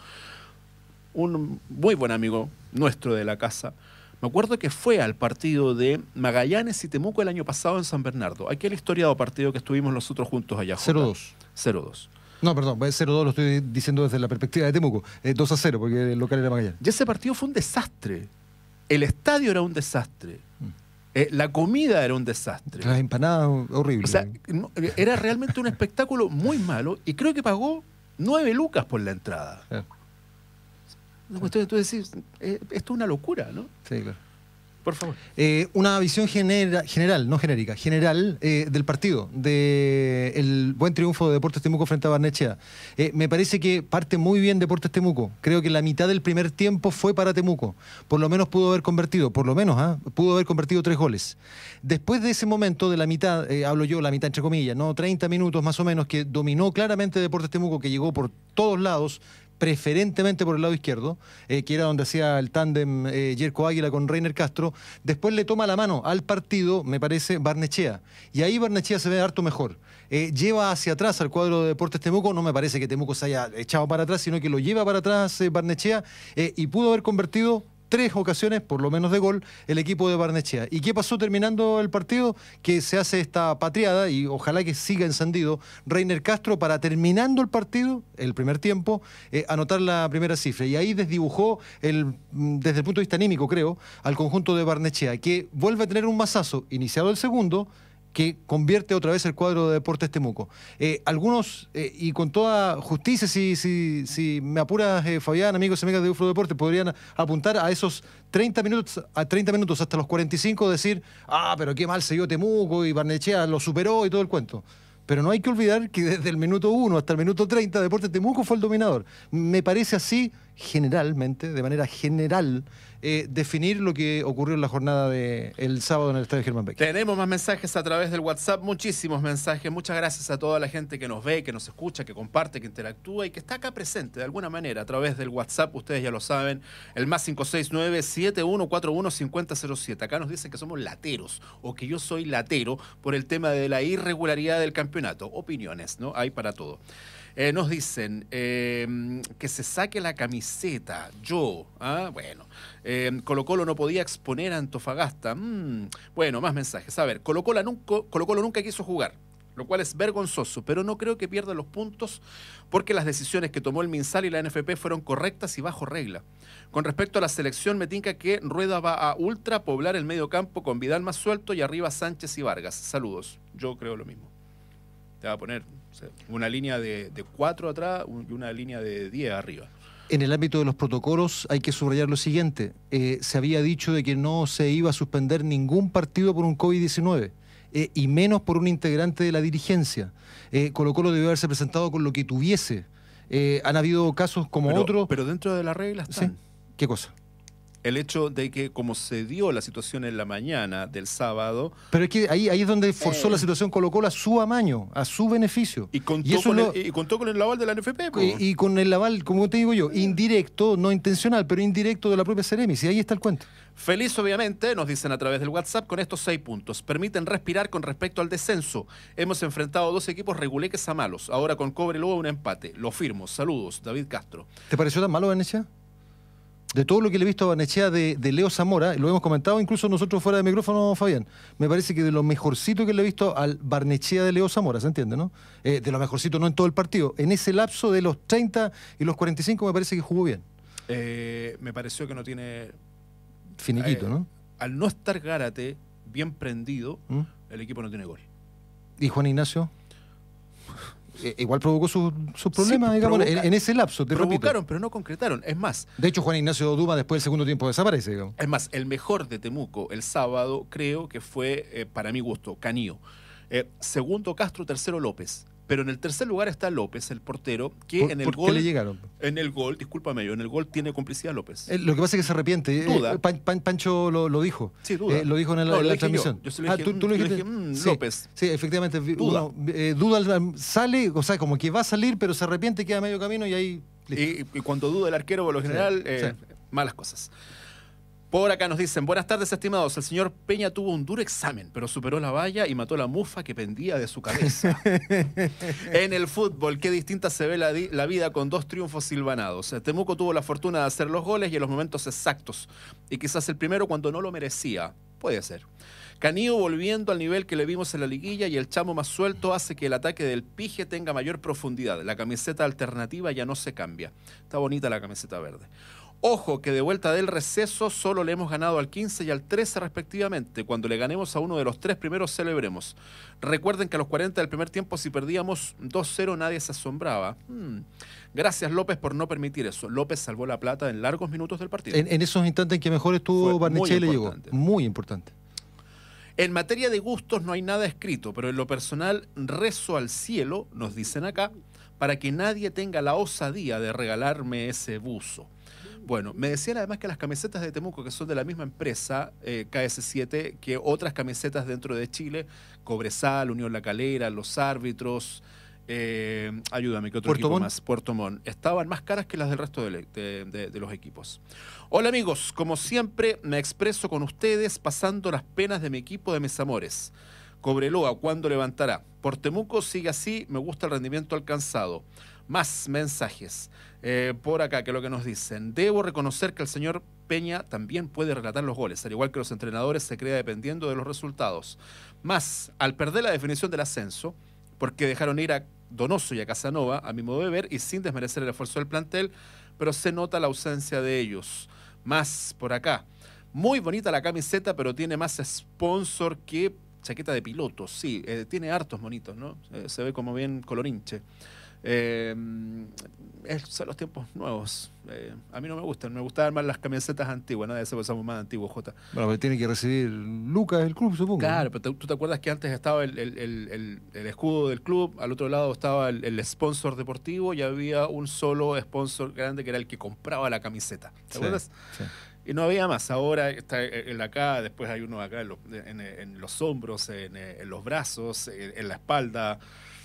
Un muy buen amigo nuestro de la casa, me acuerdo que fue al partido de Magallanes y Temuco el año pasado en San Bernardo. Aquel historiado partido que estuvimos nosotros juntos allá. cero dos. cero dos. No, perdón, cero dos lo estoy diciendo desde la perspectiva de Temuco. Eh, dos a cero, porque el local era Magallanes. Y ese partido fue un desastre. El estadio era un desastre. Mm. Eh, la comida era un desastre. Las empanadas, horrible. O sea, no, era realmente un espectáculo muy malo y creo que pagó nueve lucas por la entrada. Claro. Entonces tú decís, eh, esto es una locura, ¿no? Sí, claro. Por favor. Eh, una visión genera, general, no genérica, general eh, del partido, del buen triunfo de Deportes Temuco frente a Barnechea. Eh, me parece que parte muy bien Deportes Temuco. Creo que la mitad del primer tiempo fue para Temuco. Por lo menos pudo haber convertido, por lo menos, ¿eh? pudo haber convertido tres goles. Después de ese momento, de la mitad, eh, hablo yo, la mitad entre comillas, ¿no? treinta minutos más o menos, que dominó claramente Deportes Temuco, que llegó por todos lados, preferentemente por el lado izquierdo, eh, que era donde hacía el tándem eh, Yerko Águila con Reiner Castro. Después le toma la mano al partido, me parece, Barnechea. Y ahí Barnechea se ve harto mejor. Eh, lleva hacia atrás al cuadro de Deportes Temuco, no me parece que Temuco se haya echado para atrás, sino que lo lleva para atrás eh, Barnechea eh, y pudo haber convertido tres ocasiones, por lo menos de gol, el equipo de Barnechea. ¿Y qué pasó terminando el partido? Que se hace esta patriada, y ojalá que siga encendido, Reiner Castro, para terminando el partido, el primer tiempo, eh, anotar la primera cifra. Y ahí desdibujó, el, desde el punto de vista anímico, creo, al conjunto de Barnechea, que vuelve a tener un mazazo, iniciado el segundo, que convierte otra vez el cuadro de Deportes Temuco. Eh, algunos, eh, y con toda justicia, si, si, si me apuras, eh, Fabián, amigos y amigas de Ufro Deportes, podrían apuntar a esos treinta minutos, a treinta minutos hasta los cuarenta y cinco, decir, ah, pero qué mal se dio Temuco y Barnechea lo superó y todo el cuento. Pero no hay que olvidar que desde el minuto uno hasta el minuto treinta, Deportes Temuco fue el dominador. Me parece así, generalmente, de manera general, eh, definir lo que ocurrió en la jornada del sábado en el estadio Germán Becker. Tenemos más mensajes a través del WhatsApp, muchísimos mensajes. Muchas gracias a toda la gente que nos ve, que nos escucha, que comparte, que interactúa y que está acá presente de alguna manera a través del WhatsApp. Ustedes ya lo saben, el más cinco seis nueve, siete uno cuatro uno, cinco cero cero siete. Acá nos dicen que somos lateros o que yo soy latero por el tema de la irregularidad del campeonato. Opiniones, ¿no? Hay para todo. Eh, nos dicen eh, que se saque la camiseta. Yo, ¿ah? Bueno. Eh, Colo Colo no podía exponer a Antofagasta. Mm, bueno, más mensajes. A ver, Colo Colo nunca, Colo Colo nunca quiso jugar, lo cual es vergonzoso, pero no creo que pierda los puntos porque las decisiones que tomó el MinSal y la N F P fueron correctas y bajo regla. Con respecto a la selección, me tinca que Rueda va a ultra poblar el medio campo con Vidal más suelto y arriba Sánchez y Vargas. Saludos. Yo creo lo mismo. Te va a poner o sea, una línea de, de cuatro atrás y una línea de diez arriba. En el ámbito de los protocolos hay que subrayar lo siguiente. Eh, se había dicho de que no se iba a suspender ningún partido por un COVID diecinueve. Eh, y menos por un integrante de la dirigencia. Eh, Colo Colo debió haberse presentado con lo que tuviese. Eh, han habido casos como pero, otros... Pero dentro de las reglas están. ¿Sí? ¿Qué cosa? El hecho de que como se dio la situación en la mañana del sábado... Pero es que ahí, ahí es donde forzó eh. la situación Colo Colo a su amaño, a su beneficio. Y contó, y con, lo, el, y contó con el aval de la N F P. Y, y con el aval, como te digo yo, indirecto, no intencional, pero indirecto de la propia Ceremis. Y ahí está el cuento. Feliz, obviamente, nos dicen a través del WhatsApp, con estos seis puntos. Permiten respirar con respecto al descenso. Hemos enfrentado dos equipos reguleques a malos. Ahora con Cobreloa un empate. Lo firmo. Saludos, David Castro. ¿Te pareció tan malo, Barnechea? De todo lo que le he visto a Barnechea de, de Leo Zamora, lo hemos comentado incluso nosotros fuera de micrófono, Fabián, me parece que de lo mejorcito que le he visto al Barnechea de Leo Zamora, ¿se entiende, no? Eh, de lo mejorcito, no en todo el partido. En ese lapso de los treinta y los cuarenta y cinco me parece que jugó bien. Eh, me pareció que no tiene... Finiquito, eh, ¿no? Al no estar Gárate bien prendido, ¿Mm? El equipo no tiene gol. ¿Y Juan Ignacio? Eh, igual provocó sus su problemas, sí, digamos, en, en ese lapso, te provocaron, repito. Pero no concretaron. Es más... De hecho, Juan Ignacio Duma después del segundo tiempo desaparece, digamos. Es más, el mejor de Temuco el sábado creo que fue, eh, para mi gusto, Canío. Eh, segundo Castro, tercero López. Pero en el tercer lugar está López, el portero, que ¿Por, en el ¿por gol... qué le llegaron? En el gol, discúlpame yo, en el gol tiene complicidad López. Eh, lo que pasa es que se arrepiente. Duda. Eh, Pan, Pan, Pancho lo, lo dijo. Sí, duda. Eh, lo dijo en, el, no, en la dije transmisión. Yo, yo se lo ah, dije, tú, tú lo dijiste. Dije, mmm, sí, López. Sí, efectivamente. Duda. Uno, eh, duda sale, o sea, como que va a salir, pero se arrepiente, queda medio camino y ahí... Y, y cuando duda el arquero, por lo general, sí, eh, sí. malas cosas. Por acá nos dicen, buenas tardes, estimados. El señor Peña tuvo un duro examen, pero superó la valla y mató la mufa que pendía de su cabeza. En el fútbol, qué distinta se ve la, la vida con dos triunfos silvanados. Temuco tuvo la fortuna de hacer los goles y en los momentos exactos. Y quizás el primero cuando no lo merecía. Puede ser. Canillo volviendo al nivel que le vimos en la liguilla y el chamo más suelto hace que el ataque del Pige tenga mayor profundidad. La camiseta alternativa ya no se cambia. Está bonita la camiseta verde. Ojo que de vuelta del receso solo le hemos ganado al quince y al trece respectivamente. Cuando le ganemos a uno de los tres primeros celebremos. Recuerden que a los cuarenta del primer tiempo si perdíamos dos cero nadie se asombraba. Hmm. Gracias López por no permitir eso. López salvó la plata en largos minutos del partido. En, en esos instantes en que mejor estuvo Barnechea le llegó. Muy importante. En materia de gustos no hay nada escrito, pero en lo personal rezo al cielo, nos dicen acá, para que nadie tenga la osadía de regalarme ese buzo. Bueno, me decían además que las camisetas de Temuco, que son de la misma empresa, eh, K S siete, que otras camisetas dentro de Chile, Cobresal, Unión La Calera, Los Árbitros, eh, ayúdame, ¿qué otro Puerto equipo Montt. más? Puerto Montt. Estaban más caras que las del resto de, de, de, de los equipos. Hola amigos, como siempre me expreso con ustedes pasando las penas de mi equipo de mis amores. Cobreloa, ¿cuándo levantará? Por Temuco sigue así, me gusta el rendimiento alcanzado. Más mensajes. Eh, por acá, que es lo que nos dicen. Debo reconocer que el señor Peña también puede relatar los goles, al igual que los entrenadores se crea dependiendo de los resultados. Más, al perder la definición del ascenso, porque dejaron ir a Donoso y a Casanova, a mi modo de ver, y sin desmerecer el esfuerzo del plantel, pero se nota la ausencia de ellos. Más, por acá. Muy bonita la camiseta, pero tiene más sponsor que chaqueta de piloto. Sí, eh, tiene hartos monitos, ¿no? Eh, se ve como bien colorinche. Eh, son los tiempos nuevos. Eh, a mí no me gustan, me gustaban más las camisetas antiguas, nada de eso, porque somos más antiguos, Jota. Bueno, pero tiene que recibir Lucas el club, supongo. Claro, ¿no? pero te, tú te acuerdas que antes estaba el, el, el, el, el escudo del club, al otro lado estaba el, el sponsor deportivo y había un solo sponsor grande que era el que compraba la camiseta. ¿Te Sí, acuerdas? sí. Y no había más. Ahora está el acá, después hay uno acá en, lo, en, en los hombros, en, en los brazos, en, en la espalda.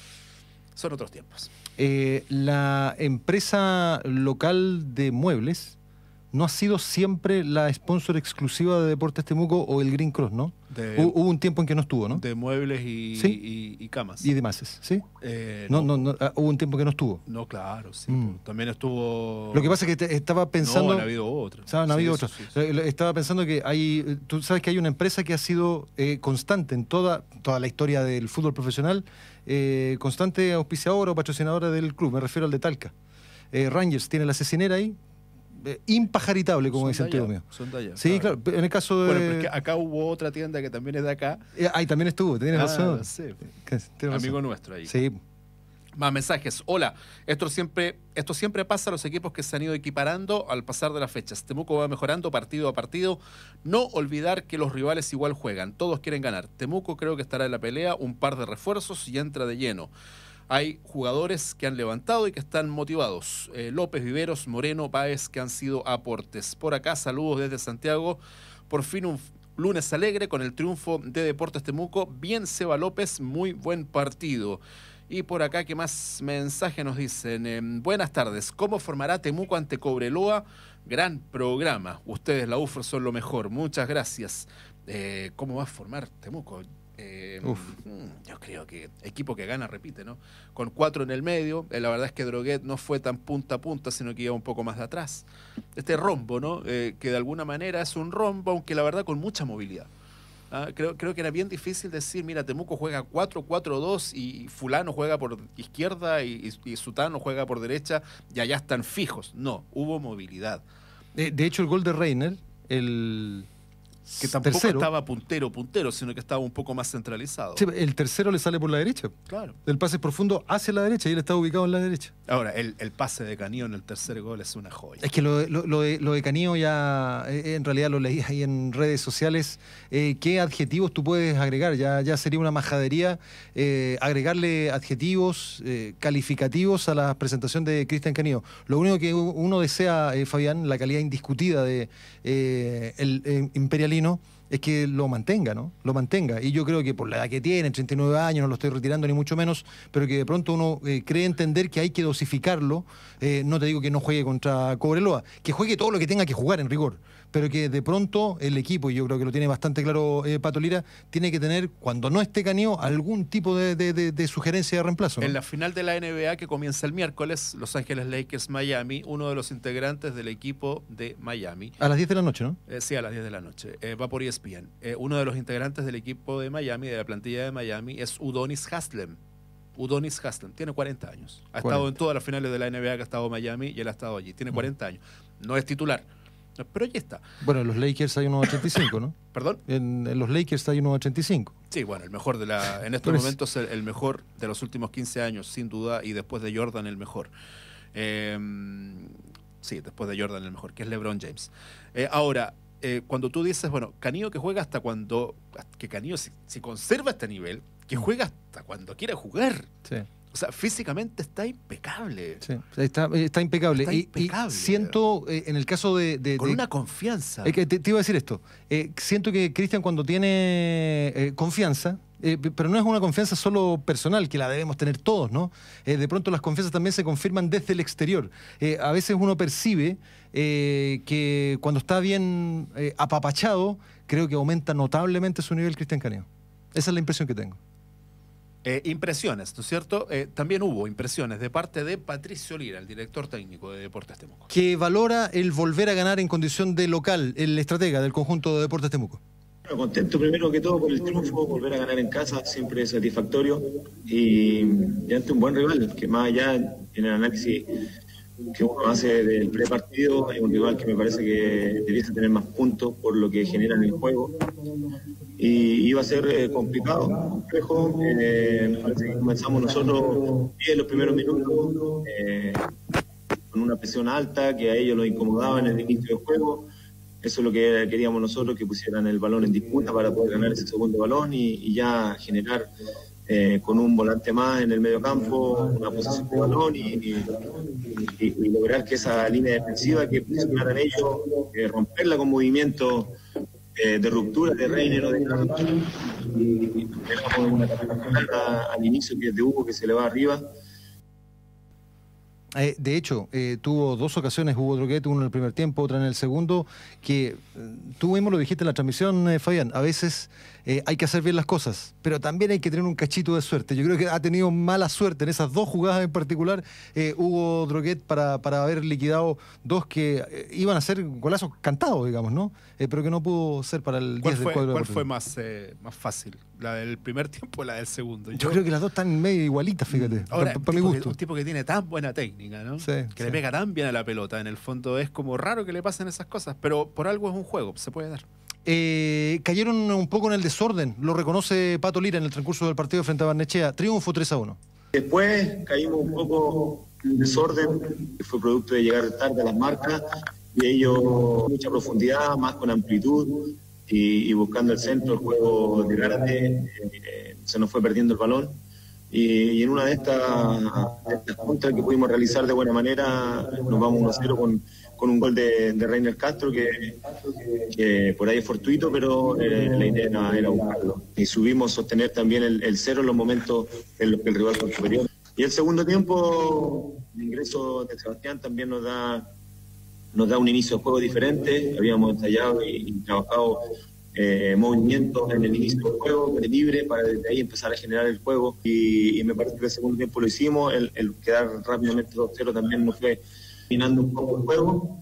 Son otros tiempos. Eh, la empresa local de muebles no ha sido siempre la sponsor exclusiva de Deportes Temuco o el Green Cross, ¿no? De, Hubo un tiempo en que no estuvo, ¿no? De muebles y, ¿Sí? y, y camas. Y demás, ¿sí? Eh, no, no, no, no, hubo un tiempo que no estuvo. No, claro, sí. Mm. También estuvo... Lo que pasa es que te, estaba pensando... No, han habido otros. ¿Saben? Han Sí, habido sí, otros. sí, sí. Estaba pensando que hay... Tú sabes que hay una empresa que ha sido eh, constante en toda, toda la historia del fútbol profesional, eh, constante auspiciadora o patrocinadora del club, me refiero al de Talca. Eh, Rangers tiene la cecinera ahí, eh, impajaritable, como dice el tío mío. Son de allá. Sí, claro. claro. En el caso de... Bueno, pero es que acá hubo otra tienda que también es de acá. Eh, ahí también estuvo, tienes Ah, razón. sí. Tienes razón. Amigo nuestro ahí. Sí. Más mensajes. Hola, esto siempre, esto siempre pasa a los equipos que se han ido equiparando al pasar de las fechas. Temuco va mejorando partido a partido. No olvidar que los rivales igual juegan. Todos quieren ganar. Temuco creo que estará en la pelea. Un par de refuerzos y entra de lleno. Hay jugadores que han levantado y que están motivados. Eh, López, Viveros, Moreno, Páez, que han sido aportes. Por acá, saludos desde Santiago. Por fin un lunes alegre con el triunfo de Deportes Temuco. Bien Seba López, muy buen partido. Y por acá, ¿qué más mensaje nos dicen? Eh, buenas tardes. ¿Cómo formará Temuco ante Cobreloa? Gran programa. Ustedes, la U F R, son lo mejor. Muchas gracias. Eh, ¿Cómo va a formar Temuco? Eh, yo creo que equipo que gana repite, ¿no? Con cuatro en el medio. Eh, la verdad es que Droguet no fue tan punta a punta, sino que iba un poco más de atrás. Este rombo, ¿no? Eh, que de alguna manera es un rombo, aunque la verdad con mucha movilidad. Ah, creo, creo que era bien difícil decir, mira, Temuco juega cuatro cuatro dos y fulano juega por izquierda y, y, y Sutano juega por derecha y allá están fijos. No, hubo movilidad. De, de hecho, el gol de Reiner, el Que tampoco tercero, estaba puntero, puntero, sino que estaba un poco más centralizado. sí, el tercero le sale por la derecha. Claro. El pase profundo hacia la derecha y él está ubicado en la derecha. Ahora, el, el pase de Canillo en el tercer gol es una joya. Es que lo, lo, lo de, lo de Canillo ya, eh, en realidad lo leí ahí en redes sociales. Eh, ¿Qué adjetivos tú puedes agregar? Ya, ya sería una majadería eh, agregarle adjetivos eh, calificativos a la presentación de Cristian Canillo. Lo único que uno desea, eh, Fabián, la calidad indiscutida de eh, el eh, imperialino, es que lo mantenga, ¿no? Lo mantenga. Y yo creo que por la edad que tiene, treinta y nueve años, no lo estoy retirando ni mucho menos, pero que de pronto uno eh, cree entender que hay que dosificarlo. Eh, no te digo que no juegue contra Cobreloa, que juegue todo lo que tenga que jugar en rigor, pero que de pronto el equipo, y yo creo que lo tiene bastante claro eh, Pato Lira, tiene que tener, cuando no esté Caneo, algún tipo de, de, de, de sugerencia de reemplazo, ¿no? En la final de la N B A que comienza el miércoles, Los Ángeles Lakers Miami, uno de los integrantes del equipo de Miami. A las diez de la noche, ¿no? Eh, sí, a las diez de la noche. Eh, va por E S P N. Eh, uno de los integrantes del equipo de Miami, de la plantilla de Miami, es Udonis Haslem. Udonis Haslem, tiene cuarenta años. Ha cuarenta. Estado en todas las finales de la N B A que ha estado Miami y él ha estado allí. Tiene cuarenta años. No es titular, pero ya está. Bueno, en los Lakers hay unos ochenta y cinco, ¿no? ¿Perdón? En, en los Lakers hay unos ochenta y cinco. Sí, bueno, el mejor de la... En estos momentos el, el mejor de los últimos quince años, sin duda, y después de Jordan el mejor. Eh, sí, después de Jordan el mejor, que es LeBron James. Eh, ahora, eh, cuando tú dices, bueno, Canillo que juega hasta cuando... Que Canillo, si, si conserva este nivel, que juega hasta cuando quiera jugar. Sí. O sea, físicamente está impecable. Sí, está, está impecable. Está y, impecable. Y siento, eh, en el caso de... de Con de, una confianza. Eh, que te, te iba a decir esto. Eh, siento que Cristian cuando tiene eh, confianza, eh, pero no es una confianza solo personal, que la debemos tener todos, ¿no? Eh, de pronto las confianzas también se confirman desde el exterior. Eh, a veces uno percibe eh, que cuando está bien eh, apapachado, creo que aumenta notablemente su nivel Cristian Caneo. Esa es la impresión que tengo. Eh, impresiones, ¿no es cierto? Eh, también hubo impresiones de parte de Patricio Lira, el director técnico de Deportes Temuco. Que valora el volver a ganar en condición de local, el estratega del conjunto de Deportes Temuco. Bueno, contento primero que todo por el triunfo, volver a ganar en casa, siempre es satisfactorio y, y ante un buen rival, que más allá en el análisis que uno hace del prepartido, es un rival que me parece que debiese tener más puntos por lo que genera en el juego. Y iba a ser eh, complicado, complejo. Eh, me parece que comenzamos nosotros bien los primeros minutos, eh, con una presión alta que a ellos los incomodaba en el inicio del juego. Eso es lo que queríamos nosotros, que pusieran el balón en disputa para poder ganar ese segundo balón y, y ya generar eh, con un volante más en el medio campo una posición de balón y, y, y, y lograr que esa línea defensiva que posicionaran ellos, eh, romperla con movimiento de ruptura de Reiner o de Carlos, y dejamos una carrera al inicio que es de Hugo, que se le va arriba. Eh, de hecho, eh, tuvo dos ocasiones, Hugo Droguet, uno en el primer tiempo, otra en el segundo, que eh, tú mismo lo dijiste en la transmisión, eh, Fabián, a veces eh, hay que hacer bien las cosas, pero también hay que tener un cachito de suerte. Yo creo que ha tenido mala suerte en esas dos jugadas en particular, eh, Hugo Droguet, para, para haber liquidado dos que eh, iban a ser golazos cantados, digamos, ¿no? Eh, pero que no pudo ser para el diez del cuadro. ¿Cuál fue más, eh, más fácil? ¿La del primer tiempo o la del segundo? Yo, Yo creo que las dos están medio igualitas, fíjate, ahora, para mi gusto. Que, un tipo que tiene tan buena técnica, ¿no? Sí, que sí. le pega tan bien a la pelota. En el fondo es como raro que le pasen esas cosas, pero por algo es un juego, se puede dar. Eh, cayeron un poco en el desorden, lo reconoce Pato Lira en el transcurso del partido frente a Barnechea. Triunfo tres a uno. Después caímos un poco en desorden, que fue producto de llegar tarde a las marcas, y ellos mucha profundidad, más con amplitud, y, y buscando el centro, el juego de Gárate, eh, se nos fue perdiendo el balón. Y, y en una de estas, de estas contras que pudimos realizar de buena manera, nos vamos uno a cero con, con un gol de, de Reiner Castro, que, que por ahí es fortuito, pero eh, la idea era, era buscarlo. Y subimos sostener también el, el cero en los momentos en los que el rival fue superior. Y el segundo tiempo, el ingreso de Sebastián también nos da, nos da un inicio de juego diferente. Habíamos ensayado y, y trabajado Eh, movimientos en el inicio del juego, de libre, para desde ahí empezar a generar el juego, y, y me parece que el segundo tiempo lo hicimos. El, el quedar rápidamente dos cero también nos fue minando un poco el juego,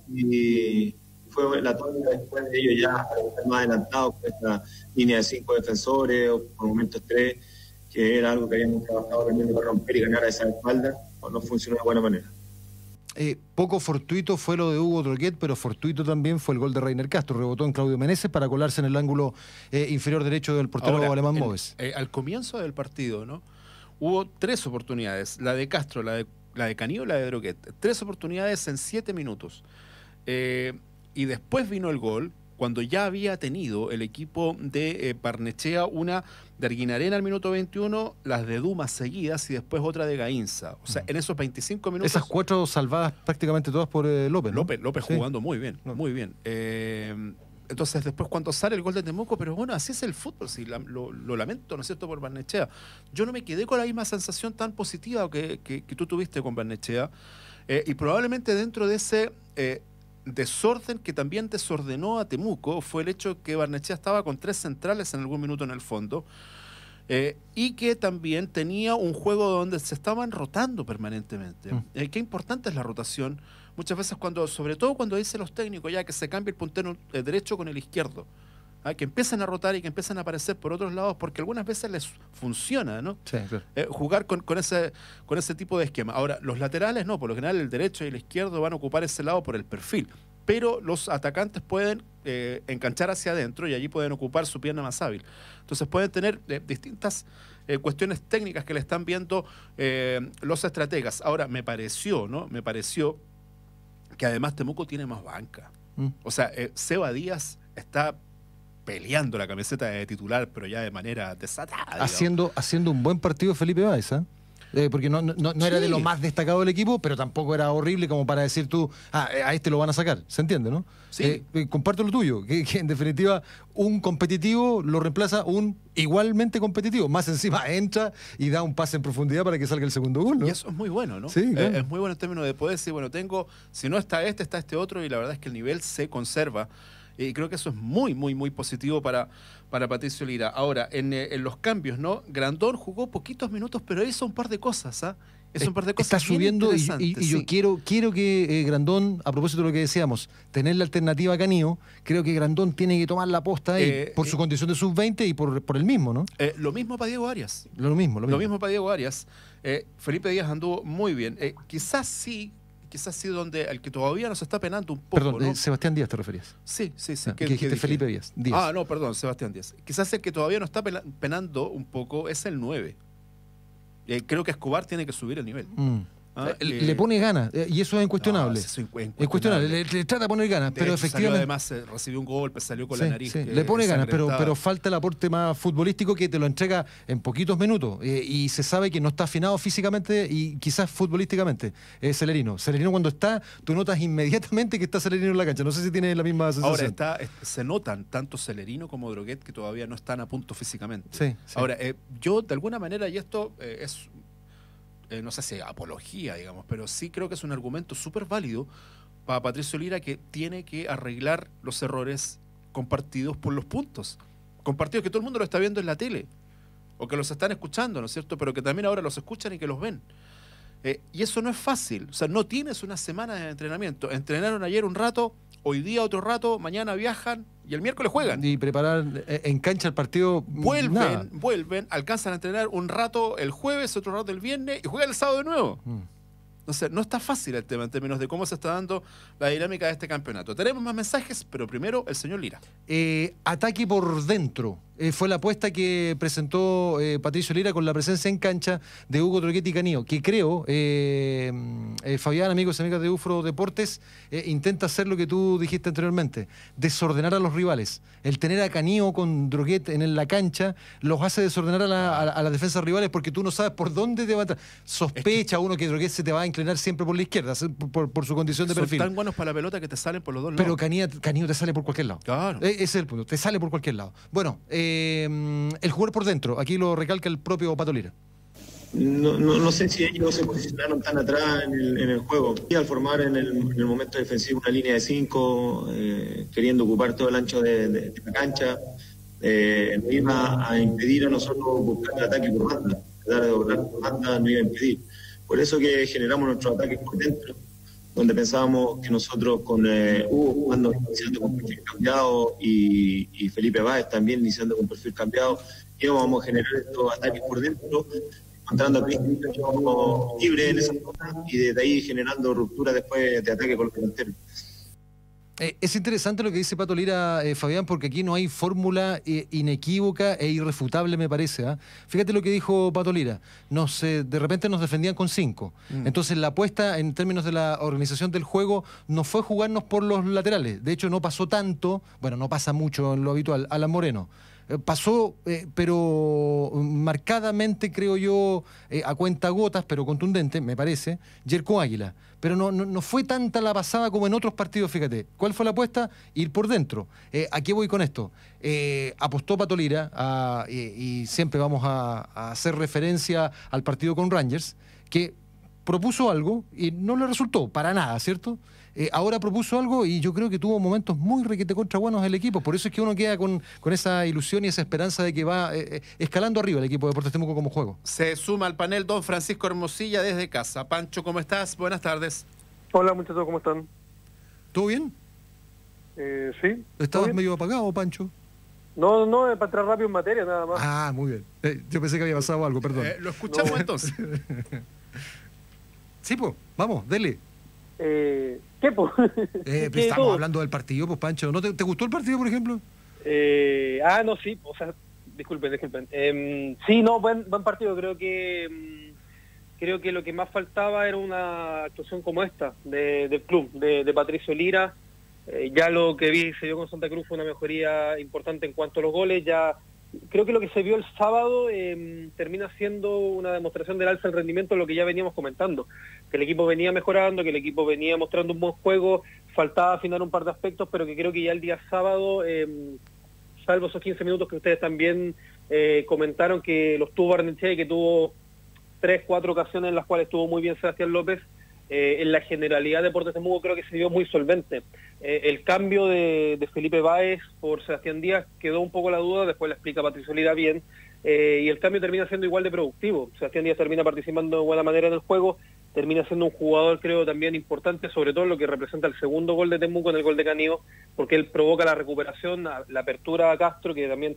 y fue la tónica después de ellos ya más adelantados con esta línea de cinco defensores, o por momentos tres, que era algo que habíamos trabajado también para romper y ganar a esa espalda. No funcionó de buena manera. Eh, poco fortuito fue lo de Hugo Droguet, pero fortuito también fue el gol de Reiner Castro. Rebotó en Claudio Meneses para colarse en el ángulo eh, inferior derecho del portero Ahora, alemán el, Moves. Eh, al comienzo del partido, ¿no? Hubo tres oportunidades, la de Castro, la de, la de Canillo y la de Droguet. Tres oportunidades en siete minutos. Eh, y después vino el gol, cuando ya había tenido el equipo de eh, Barnechea una de Arguinarena al minuto veintiuno, las de Dumas seguidas y después otra de Gainza. O sea, en esos veinticinco minutos... Esas cuatro salvadas prácticamente todas por eh, López, ¿no? López, López sí. jugando muy bien, no. muy bien. Eh, entonces después cuando sale el gol de Temuco, pero bueno, así es el fútbol, sí, la, lo, lo lamento, ¿no es cierto?, por Barnechea. Yo no me quedé con la misma sensación tan positiva que, que, que tú tuviste con Barnechea, eh, y probablemente dentro de ese eh, desorden que también desordenó a Temuco fue el hecho que Barnechea estaba con tres centrales en algún minuto en el fondo, eh, y que también tenía un juego donde se estaban rotando permanentemente. Mm. Eh, qué importante es la rotación. Muchas veces, cuando, sobre todo cuando dicen los técnicos ya que se cambia el puntero el derecho con el izquierdo, ¿ah? Que empiezan a rotar y que empiezan a aparecer por otros lados, porque algunas veces les funciona, ¿no? Sí, claro. eh, jugar con, con, ese, con ese tipo de esquema. Ahora, los laterales no, por lo general el derecho y el izquierdo van a ocupar ese lado por el perfil, pero los atacantes pueden eh, enganchar hacia adentro y allí pueden ocupar su pierna más hábil. Entonces pueden tener eh, distintas eh, cuestiones técnicas que le están viendo eh, los estrategas. Ahora, me pareció, ¿no? Me pareció que además Temuco tiene más banca. Mm. O sea, eh, Seba Díaz está peleando la camiseta de titular, pero ya de manera desatada. Haciendo, haciendo un buen partido Felipe Báez, ¿eh? Eh, porque no, no, no sí. era de lo más destacado del equipo, pero tampoco era horrible como para decir tú, ah, a este lo van a sacar, ¿se entiende, no? Sí. Eh, eh, comparto lo tuyo, que, que en definitiva un competitivo lo reemplaza un igualmente competitivo, más encima entra y da un pase en profundidad para que salga el segundo gol, ¿no? Y eso es muy bueno, ¿no? Sí, claro. eh, es muy bueno en términos de poder decir, bueno, tengo, si no está este, está este otro, y la verdad es que el nivel se conserva. Y creo que eso es muy, muy, muy positivo para, para Patricio Lira. Ahora, en, en los cambios, ¿no? Grandón jugó poquitos minutos, pero hizo un par de cosas, ¿ah? ¿eh? Hizo un par de cosas. Está subiendo y, y, y sí. yo quiero, quiero que eh, Grandón, a propósito de lo que decíamos, tener la alternativa a Canío, creo que Grandón tiene que tomar la posta ahí, eh, por eh, su condición de sub veinte y por, por el mismo, ¿no? Eh, lo mismo para Diego Arias. Lo mismo, lo mismo. Lo mismo para Diego Arias. Eh, Felipe Díaz anduvo muy bien. Eh, quizás sí... Quizás sí donde el que todavía nos está penando un poco. Perdón, ¿no? eh, Sebastián Díaz te referías. Sí, sí, sí. Ah, ¿Qué, que dijiste ¿qué Felipe Díaz, Díaz. Ah, no, perdón, Sebastián Díaz. Quizás el que todavía nos está penando un poco es el nueve. Eh, creo que Escobar tiene que subir el nivel. Mm. Ah, le, eh, le pone ganas, eh, y eso es incuestionable. No, eso es incuestionable. Es cuestionable, le, le trata de poner ganas, de pero hecho, efectivamente. Además, eh, recibió un golpe, salió con sí, la nariz. Sí. Le pone ganas, pero, pero falta el aporte más futbolístico que te lo entrega en poquitos minutos. Eh, y se sabe que no está afinado físicamente y quizás futbolísticamente. Es Celerino. Celerino, cuando está, tú notas inmediatamente que está Celerino en la cancha. No sé si tiene la misma sensación. Ahora, está, se notan tanto Celerino como Droguet que todavía no están a punto físicamente. Sí, sí. Ahora, eh, yo de alguna manera, y esto eh, es. Eh, no sé si apología, digamos, pero sí creo que es un argumento súper válido para Patricio Lira, que tiene que arreglar los errores compartidos por los puntos. Compartidos que todo el mundo lo está viendo en la tele, o que los están escuchando, ¿no es cierto? Pero que también ahora los escuchan y que los ven. Eh, y eso no es fácil. O sea, no tienes una semana de entrenamiento. Entrenaron ayer un rato, hoy día otro rato, mañana viajan y el miércoles juegan. Y preparar en cancha el partido. Vuelven, nada. vuelven, alcanzan a entrenar un rato el jueves, otro rato el viernes y juegan el sábado de nuevo. Mm. O sea, no está fácil el tema en términos de cómo se está dando la dinámica de este campeonato. Tenemos más mensajes, pero primero el señor Lira. Eh, ataque por dentro. Eh, fue la apuesta que presentó eh, Patricio Lira con la presencia en cancha de Hugo Droguet y Canío, que creo, eh, eh, Fabián, amigos y amigas de UFRO Deportes, eh, intenta hacer lo que tú dijiste anteriormente, desordenar a los rivales. El tener a Canío con Droguet en la cancha los hace desordenar a la, a, a las defensas rivales, porque tú no sabes por dónde te va a entrar. Sospecha es que uno que Droguet se te va a inclinar siempre por la izquierda, por, por, por su condición de son perfil. Son tan buenos para la pelota que te salen por los dos lados. Pero Canío, Canío te sale por cualquier lado. Claro. Eh, ese es el punto, te sale por cualquier lado. Bueno, eh, el jugar por dentro, aquí lo recalca el propio Pato Lira. No, no, no sé si ellos se posicionaron tan atrás en el, en el juego. Y al formar en el, en el momento defensivo una línea de cinco, eh, queriendo ocupar todo el ancho de, de, de la cancha, eh, no iba a impedir a nosotros buscar el ataque por banda. Tratar de doblar por banda no iba a impedir. Por eso que generamos nuestros ataques por dentro, donde pensábamos que nosotros con eh, Hugo jugando, iniciando con perfil cambiado y, y Felipe Báez también iniciando con perfil cambiado, íbamos a generar estos ataques por dentro, encontrando a Cristian libre en esa zona y desde ahí generando rupturas después de ataque con los delanteros. Eh, es interesante lo que dice Pato Lira, eh, Fabián, porque aquí no hay fórmula eh, inequívoca e irrefutable, me parece. ¿eh? Fíjate lo que dijo Pato Lira. Nos, eh, de repente nos defendían con cinco. Mm. Entonces la apuesta en términos de la organización del juego no fue jugarnos por los laterales. De hecho, no pasó tanto, bueno, no pasa mucho en lo habitual, Alan Moreno. Eh, pasó, eh, pero marcadamente, creo yo, eh, a cuentagotas, pero contundente, me parece, Jerko Águila. Pero no, no, no fue tanta la pasada como en otros partidos, fíjate. ¿Cuál fue la apuesta? Ir por dentro. Eh, ¿A qué voy con esto? Eh, apostó Pato Lira, a, y, y siempre vamos a, a hacer referencia al partido con Rangers, que propuso algo y no le resultó para nada, ¿cierto? Eh, ahora propuso algo y yo creo que tuvo momentos muy requete contra buenos el equipo. Por eso es que uno queda con, con esa ilusión y esa esperanza de que va eh, escalando arriba el equipo de Deportes Temuco como juego. Se suma al panel don Francisco Hermosilla desde casa. Pancho, ¿cómo estás? Buenas tardes. Hola muchachos, ¿cómo están? ¿Todo bien? Eh, sí. ¿Estabas medio apagado, Pancho? No, no, para entrar rápido en materia nada más. Ah, muy bien. Eh, yo pensé que había pasado algo, perdón. Eh, lo escuchamos No. entonces. Sí, pues, vamos, dele. Eh, ¿Qué, po? Eh, ¿Qué estamos todo? hablando del partido, pues, Pancho. ¿No te, te gustó el partido, por ejemplo? Eh, ah, no, sí, o sea, disculpen, disculpen. Eh, sí, no, buen, buen partido. Creo que mm, creo que lo que más faltaba era una actuación como esta de, del club, de, de Patricio Lira. Eh, ya lo que vi se dio con Santa Cruz fue una mejoría importante en cuanto a los goles. Ya creo que lo que se vio el sábado eh, termina siendo una demostración del alza del rendimiento de lo que ya veníamos comentando, que el equipo venía mejorando, que el equipo venía mostrando un buen juego, faltaba afinar un par de aspectos, pero que creo que ya el día sábado, eh, salvo esos quince minutos que ustedes también eh, comentaron que los tuvo Barnechea y que tuvo tres, cuatro ocasiones en las cuales estuvo muy bien Sebastián López, eh, en la generalidad de Deportes Temuco creo que se vio muy solvente. Eh, el cambio de, de Felipe Báez por Sebastián Díaz quedó un poco la duda, después la explica Patricio Lira bien, eh, y el cambio termina siendo igual de productivo. Sebastián Díaz termina participando de buena manera en el juego, termina siendo un jugador creo también importante, sobre todo en lo que representa el segundo gol de Temuco en el gol de Canío, porque él provoca la recuperación, la apertura a Castro, que también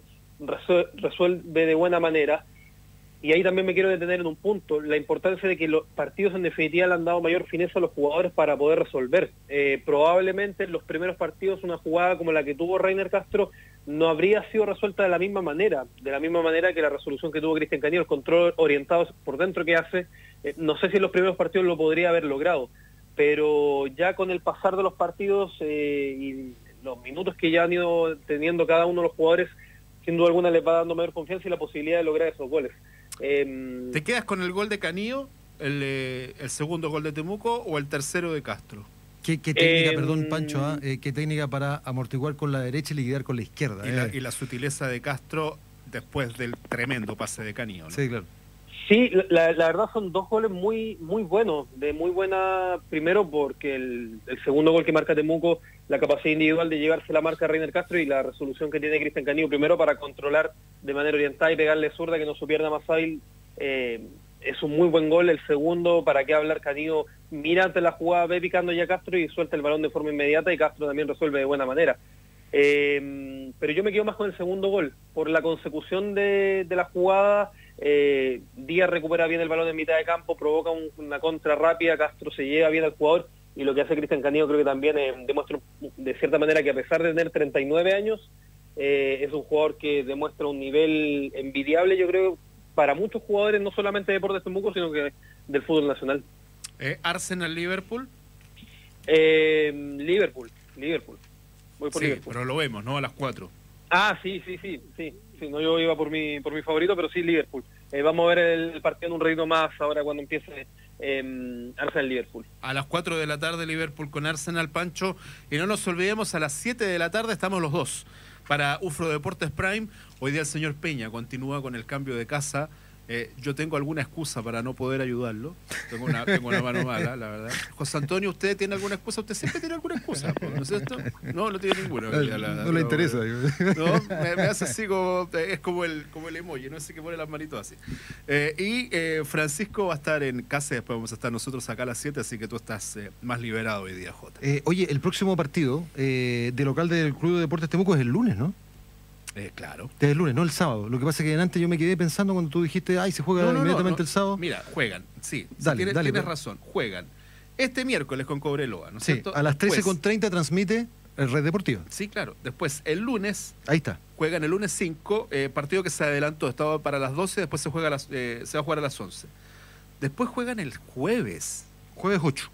resuelve de buena manera. Y ahí también me quiero detener en un punto, la importancia de que los partidos en definitiva le han dado mayor fineza a los jugadores para poder resolver. Eh, probablemente en los primeros partidos una jugada como la que tuvo Reiner Castro no habría sido resuelta de la misma manera, de la misma manera que la resolución que tuvo Cristian Canío, el control orientado por dentro que hace, eh, no sé si en los primeros partidos lo podría haber logrado, pero ya con el pasar de los partidos eh, y los minutos que ya han ido teniendo cada uno de los jugadores, sin duda alguna les va dando mayor confianza y la posibilidad de lograr esos goles. Eh, ¿Te quedas con el gol de Canío, el, eh, el segundo gol de Temuco o el tercero de Castro? ¿Qué, qué técnica, Eh, perdón, Pancho, ¿ah? eh, qué técnica para amortiguar con la derecha y liquidar con la izquierda? Y, eh? la, y la sutileza de Castro después del tremendo pase de Canío, ¿no? Sí, claro. Sí, la, la verdad son dos goles muy muy buenos, de muy buena, primero porque el, el segundo gol que marca Temuco, la capacidad individual de llevarse la marca a Reiner Castro y la resolución que tiene Cristian Canío, primero para controlar de manera orientada y pegarle zurda que no su pierna más hábil, eh, es un muy buen gol. El segundo, para qué hablar, Canío mira ante la jugada, ve picando ya Castro y suelta el balón de forma inmediata y Castro también resuelve de buena manera. Eh, pero yo me quedo más con el segundo gol, por la consecución de, de la jugada. Eh, Díaz recupera bien el balón en mitad de campo, provoca un, una contra rápida, Castro se lleva bien al jugador y lo que hace Cristian Canío creo que también eh, demuestra de cierta manera que a pesar de tener treinta y nueve años eh, es un jugador que demuestra un nivel envidiable, yo creo, para muchos jugadores, no solamente de Deportes Temuco sino que del fútbol nacional. Eh, Arsenal-Liverpool. eh, Liverpool Liverpool voy por Sí, Liverpool. pero lo vemos, ¿no? A las cuatro. Ah, sí, sí, sí, sí, sí, no, yo iba por mi por mi favorito, pero sí Liverpool. Eh, vamos a ver el, el partido en un ratito más ahora cuando empiece eh, Arsenal-Liverpool. A las cuatro de la tarde Liverpool con Arsenal, Pancho. Y no nos olvidemos, a las siete de la tarde estamos los dos para Ufro Deportes Prime. Hoy día el señor Peña continúa con el cambio de casa. Eh, yo tengo alguna excusa para no poder ayudarlo. Tengo una, tengo una mano mala, la verdad. José Antonio, ¿usted tiene alguna excusa? Usted siempre tiene alguna excusa, ¿no es cierto? No, no tiene ninguna. No, La, la, no la, le interesa. No, me, me hace así como, es como el, como el emoji, no sé, que pone las manitos así. Eh, y eh, Francisco va a estar en casa y después vamos a estar nosotros acá a las siete, así que tú estás eh, más liberado hoy día, Jota. Eh, oye, el próximo partido eh, de local del Club de Deportes Temuco es el lunes, ¿no? Eh, claro. Desde el lunes, no el sábado. Lo que pasa es que antes yo me quedé pensando cuando tú dijiste, ay, se juega No, no, no, inmediatamente no. el sábado. Mira, juegan, sí. Dale, tienes dale, tienes pero- razón, juegan. Este miércoles con Cobreloa, ¿no es Sí, cierto? a las trece Después- con treinta transmite el Red Deportiva. Sí, claro. Después, el lunes, Ahí está. juegan el lunes cinco, eh, partido que se adelantó, estaba para las doce, después se juega a las, eh, se va a jugar a las once. Después juegan el jueves. Jueves ocho.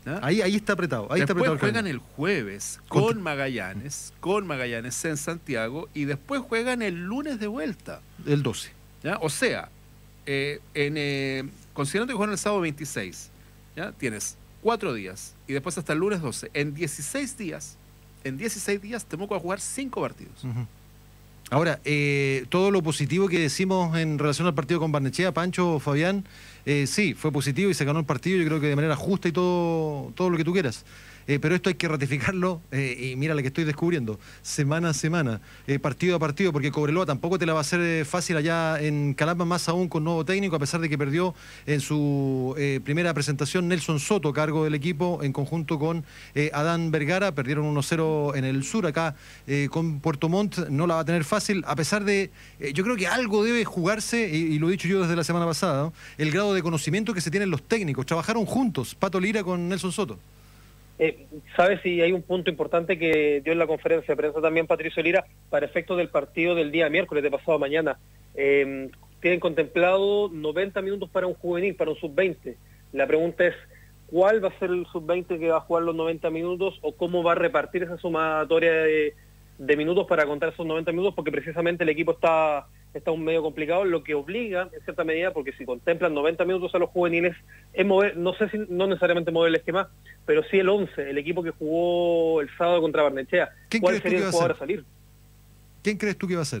¿Ah? Ahí, ahí está apretado. Ahí después está apretado el juegan calendario. el jueves con Magallanes, con Magallanes en Santiago, y después juegan el lunes de vuelta. El doce. ¿Ya? O sea, eh, en, eh, considerando que juegan el sábado veintiséis, ¿ya? Tienes cuatro días y después hasta el lunes doce. En dieciséis días, en dieciséis días Temuco va a jugar cinco partidos. Uh-huh. Ahora, eh, todo lo positivo que decimos en relación al partido con Barnechea, Pancho, Fabián, eh, sí, fue positivo y se ganó el partido, yo creo que de manera justa y todo, todo lo que tú quieras. Eh, pero esto hay que ratificarlo, eh, y mira la que estoy descubriendo, semana a semana, eh, partido a partido, porque Cobreloa tampoco te la va a hacer eh, fácil allá en Calama, más aún con nuevo técnico, a pesar de que perdió en su eh, primera presentación Nelson Soto, cargo del equipo, en conjunto con eh, Adán Vergara, perdieron uno cero en el sur, acá eh, con Puerto Montt no la va a tener fácil, a pesar de, eh, yo creo que algo debe jugarse, y, y lo he dicho yo desde la semana pasada, ¿no? El grado de conocimiento que se tienen los técnicos, trabajaron juntos, Pato Lira con Nelson Soto. Eh, ¿Sabes si hay un punto importante que dio en la conferencia de prensa también Patricio Lira para efectos del partido del día miércoles de pasado mañana? Eh, tienen contemplado noventa minutos para un juvenil, para un sub veinte. La pregunta es, ¿cuál va a ser el sub veinte que va a jugar los noventa minutos o cómo va a repartir esa sumatoria de, de minutos para contar esos noventa minutos? Porque precisamente el equipo está... está un medio complicado, lo que obliga en cierta medida, porque si contemplan noventa minutos a los juveniles, es mover, no sé si no necesariamente mover el esquema, pero sí el once, el equipo que jugó el sábado contra Barnechea. ¿Cuál sería el jugador a salir? ¿Quién crees tú que va a ser?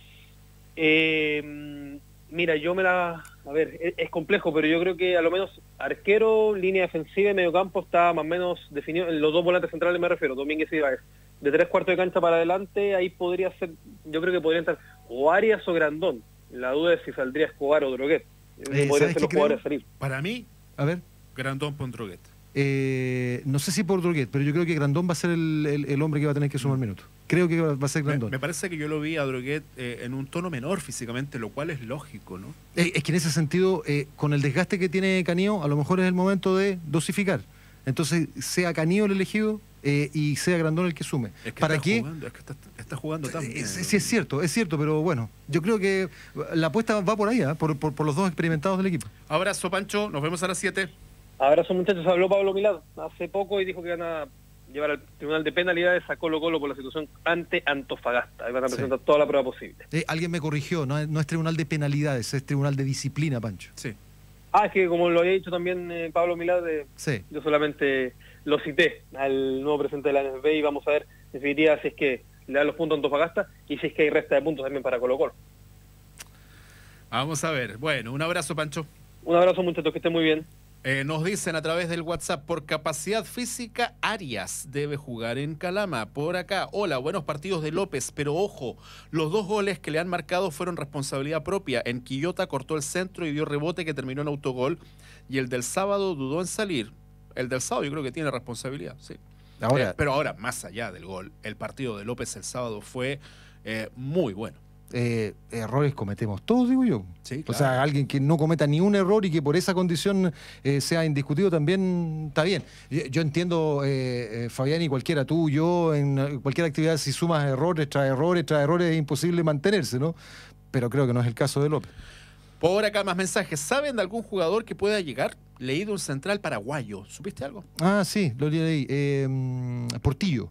Eh, mira, yo me la... A ver, es, es complejo, pero yo creo que a lo menos arquero, línea defensiva y mediocampo está más o menos definido, en los dos volantes centrales me refiero, Domínguez y Báez. De tres cuartos de cancha para adelante, ahí podría ser, yo creo que podría estar o Arias o Grandón. La duda es si saldría Escobar o Droguet. Eh, podrían ser los jugadores a salir. Para mí, a ver, Grandón por Droguet. Eh, no sé si por Droguet, pero yo creo que Grandón va a ser el, el, el hombre que va a tener que sumar minutos. Creo que va a ser Grandón. Me, me parece que yo lo vi a Droguet eh, en un tono menor físicamente, lo cual es lógico, ¿no? Eh, es que en ese sentido, eh, con el desgaste que tiene Canío, a lo mejor es el momento de dosificar. Entonces, sea Canío el elegido eh, y sea Grandón el que sume. Es que ¿Para está qué? Jugando, es que está, está jugando tan bien. Sí, es cierto, es cierto, pero bueno, yo creo que la apuesta va por ahí, ¿eh? por, por, por los dos experimentados del equipo. Abrazo, Pancho, nos vemos a las siete. Abrazo, muchachos. Habló Pablo Milad hace poco y dijo que van a llevar al Tribunal de Penalidades a Colo Colo por la situación ante Antofagasta. Ahí van a presentar sí. toda la prueba posible. Eh, alguien me corrigió, no es, no es Tribunal de Penalidades, es Tribunal de Disciplina, Pancho. Sí. Ah, es que como lo había dicho también eh, Pablo Milad, eh, sí. yo solamente lo cité al nuevo presidente de la N F B y vamos a ver en definitiva si es que le dan los puntos a Antofagasta y si es que hay resta de puntos también para Colo Colo. Vamos a ver. Bueno, un abrazo, Pancho. Un abrazo, muchachos, que estén muy bien. Eh, nos dicen a través del WhatsApp, por capacidad física, Arias debe jugar en Calama. Por acá, hola, buenos partidos de López, pero ojo, los dos goles que le han marcado fueron responsabilidad propia. En Quillota cortó el centro y dio rebote que terminó en autogol, y el del sábado dudó en salir. El del sábado yo creo que tiene responsabilidad, sí. Ahora, eh, pero ahora, más allá del gol, el partido de López el sábado fue eh, muy bueno. Eh, errores cometemos todos, digo yo. Sí, claro. O sea, alguien que no cometa ni un error y que por esa condición eh, sea indiscutido también está bien. Yo, yo entiendo, eh, eh, Fabián, y cualquiera, tú, yo, en cualquier actividad, si sumas errores, tras errores, tras errores, es imposible mantenerse, ¿no? Pero creo que no es el caso de López. Por acá más mensajes. ¿Saben de algún jugador que pueda llegar? Leído un central paraguayo. ¿Supiste algo? Ah, sí, lo leí. Eh, Portillo.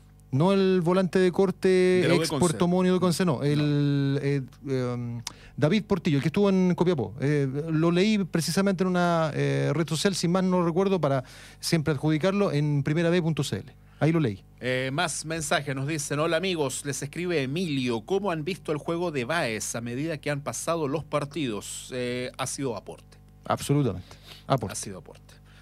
No el volante de corte de ex Puerto Montt de Conce, no. El, eh, eh, David Portillo, el que estuvo en Copiapó. Eh, lo leí precisamente en una eh, red social, sin más no lo recuerdo, para siempre adjudicarlo, en primera d punto c l. Ahí lo leí. Eh, más mensajes nos dicen, hola amigos, les escribe Emilio, ¿cómo han visto el juego de Báez a medida que han pasado los partidos? Eh, ha sido aporte. Absolutamente, aporte. Ha sido aporte.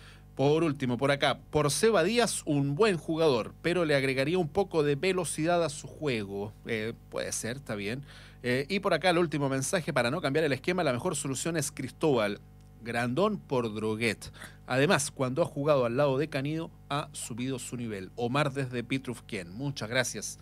Por último, por acá, por Seba Díaz, un buen jugador, pero le agregaría un poco de velocidad a su juego. Eh, puede ser, está bien. Eh, y por acá el último mensaje, para no cambiar el esquema, la mejor solución es Cristóbal. Grandón por Droguet. Además, cuando ha jugado al lado de Canido, ha subido su nivel. Omar desde Pitrufquén. Muchas gracias.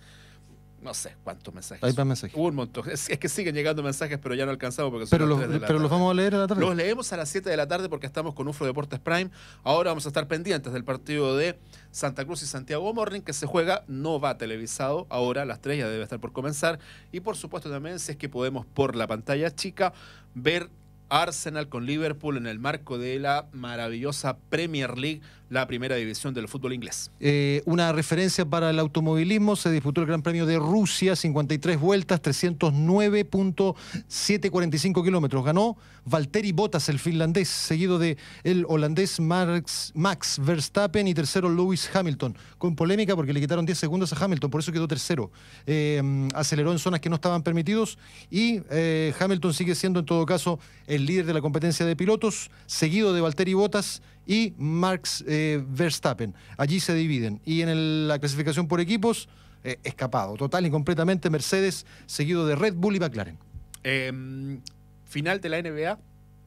No sé cuántos mensajes. Hay más mensajes. Un montón. Es, es que siguen llegando mensajes, pero ya no alcanzamos porque son Pero, las los, tres de la pero los vamos a leer a la tarde. Los leemos a las siete de la tarde porque estamos con UFRO Deportes Prime. Ahora vamos a estar pendientes del partido de Santa Cruz y Santiago Morning, que se juega, no va televisado. Ahora a las tres ya debe estar por comenzar. Y por supuesto también, si es que podemos por la pantalla chica, ver Arsenal con Liverpool en el marco de la maravillosa Premier League la primera división del fútbol inglés. Eh, una referencia para el automovilismo, se disputó el Gran Premio de Rusia, cincuenta y tres vueltas, trescientos nueve punto setecientos cuarenta y cinco kilómetros. Ganó Valtteri Bottas, el finlandés, seguido de el holandés Max, Max Verstappen y tercero Lewis Hamilton. Con polémica porque le quitaron diez segundos a Hamilton, por eso quedó tercero. Eh, aceleró en zonas que no estaban permitidos y eh, Hamilton sigue siendo en todo caso el líder de la competencia de pilotos, seguido de Valtteri Bottas y Max eh, Verstappen. Allí se dividen. Y en el, la clasificación por equipos, eh, escapado total y completamente Mercedes, seguido de Red Bull y McLaren. Eh, final de la N B A,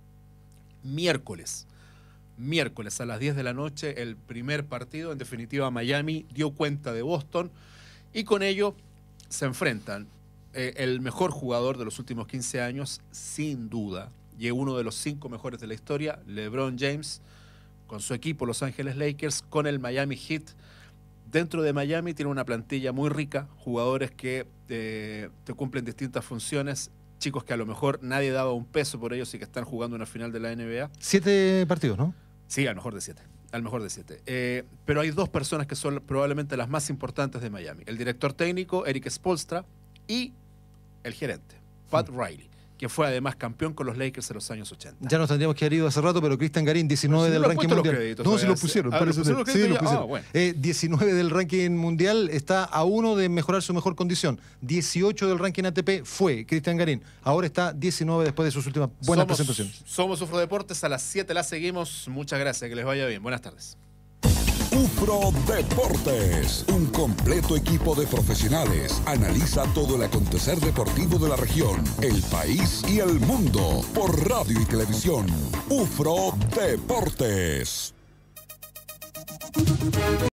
miércoles. Miércoles a las diez de la noche, el primer partido. En definitiva, Miami dio cuenta de Boston y con ello se enfrentan eh, el mejor jugador de los últimos quince años, sin duda, y uno de los cinco mejores de la historia, LeBron James, con su equipo Los Ángeles Lakers, con el Miami Heat. Dentro de Miami tiene una plantilla muy rica, jugadores que eh, te cumplen distintas funciones, chicos que a lo mejor nadie daba un peso por ellos y que están jugando una final de la N B A. Siete partidos, ¿no? Sí, al mejor de siete. Al mejor de siete. Eh, pero hay dos personas que son probablemente las más importantes de Miami. El director técnico, Eric Spoelstra, y el gerente, Pat mm. Riley, que fue además campeón con los Lakers en los años ochenta. Ya nos tendríamos que haber ido hace rato, pero Cristian Garín, diecinueve del ranking mundial. Créditos, no, si lo pusieron. Ah, ¿lo pusieron los sí, lo pusieron. Ah, bueno. eh, diecinueve del ranking mundial, está a uno de mejorar su mejor condición. dieciocho del ranking A T P fue Cristian Garín. Ahora está diecinueve después de sus últimas buenas somos, presentaciones. Somos Ufro Deportes, a las siete la seguimos. Muchas gracias, que les vaya bien. Buenas tardes. Ufro Deportes, un completo equipo de profesionales, analiza todo el acontecer deportivo de la región, el país y el mundo, por radio y televisión. Ufro Deportes.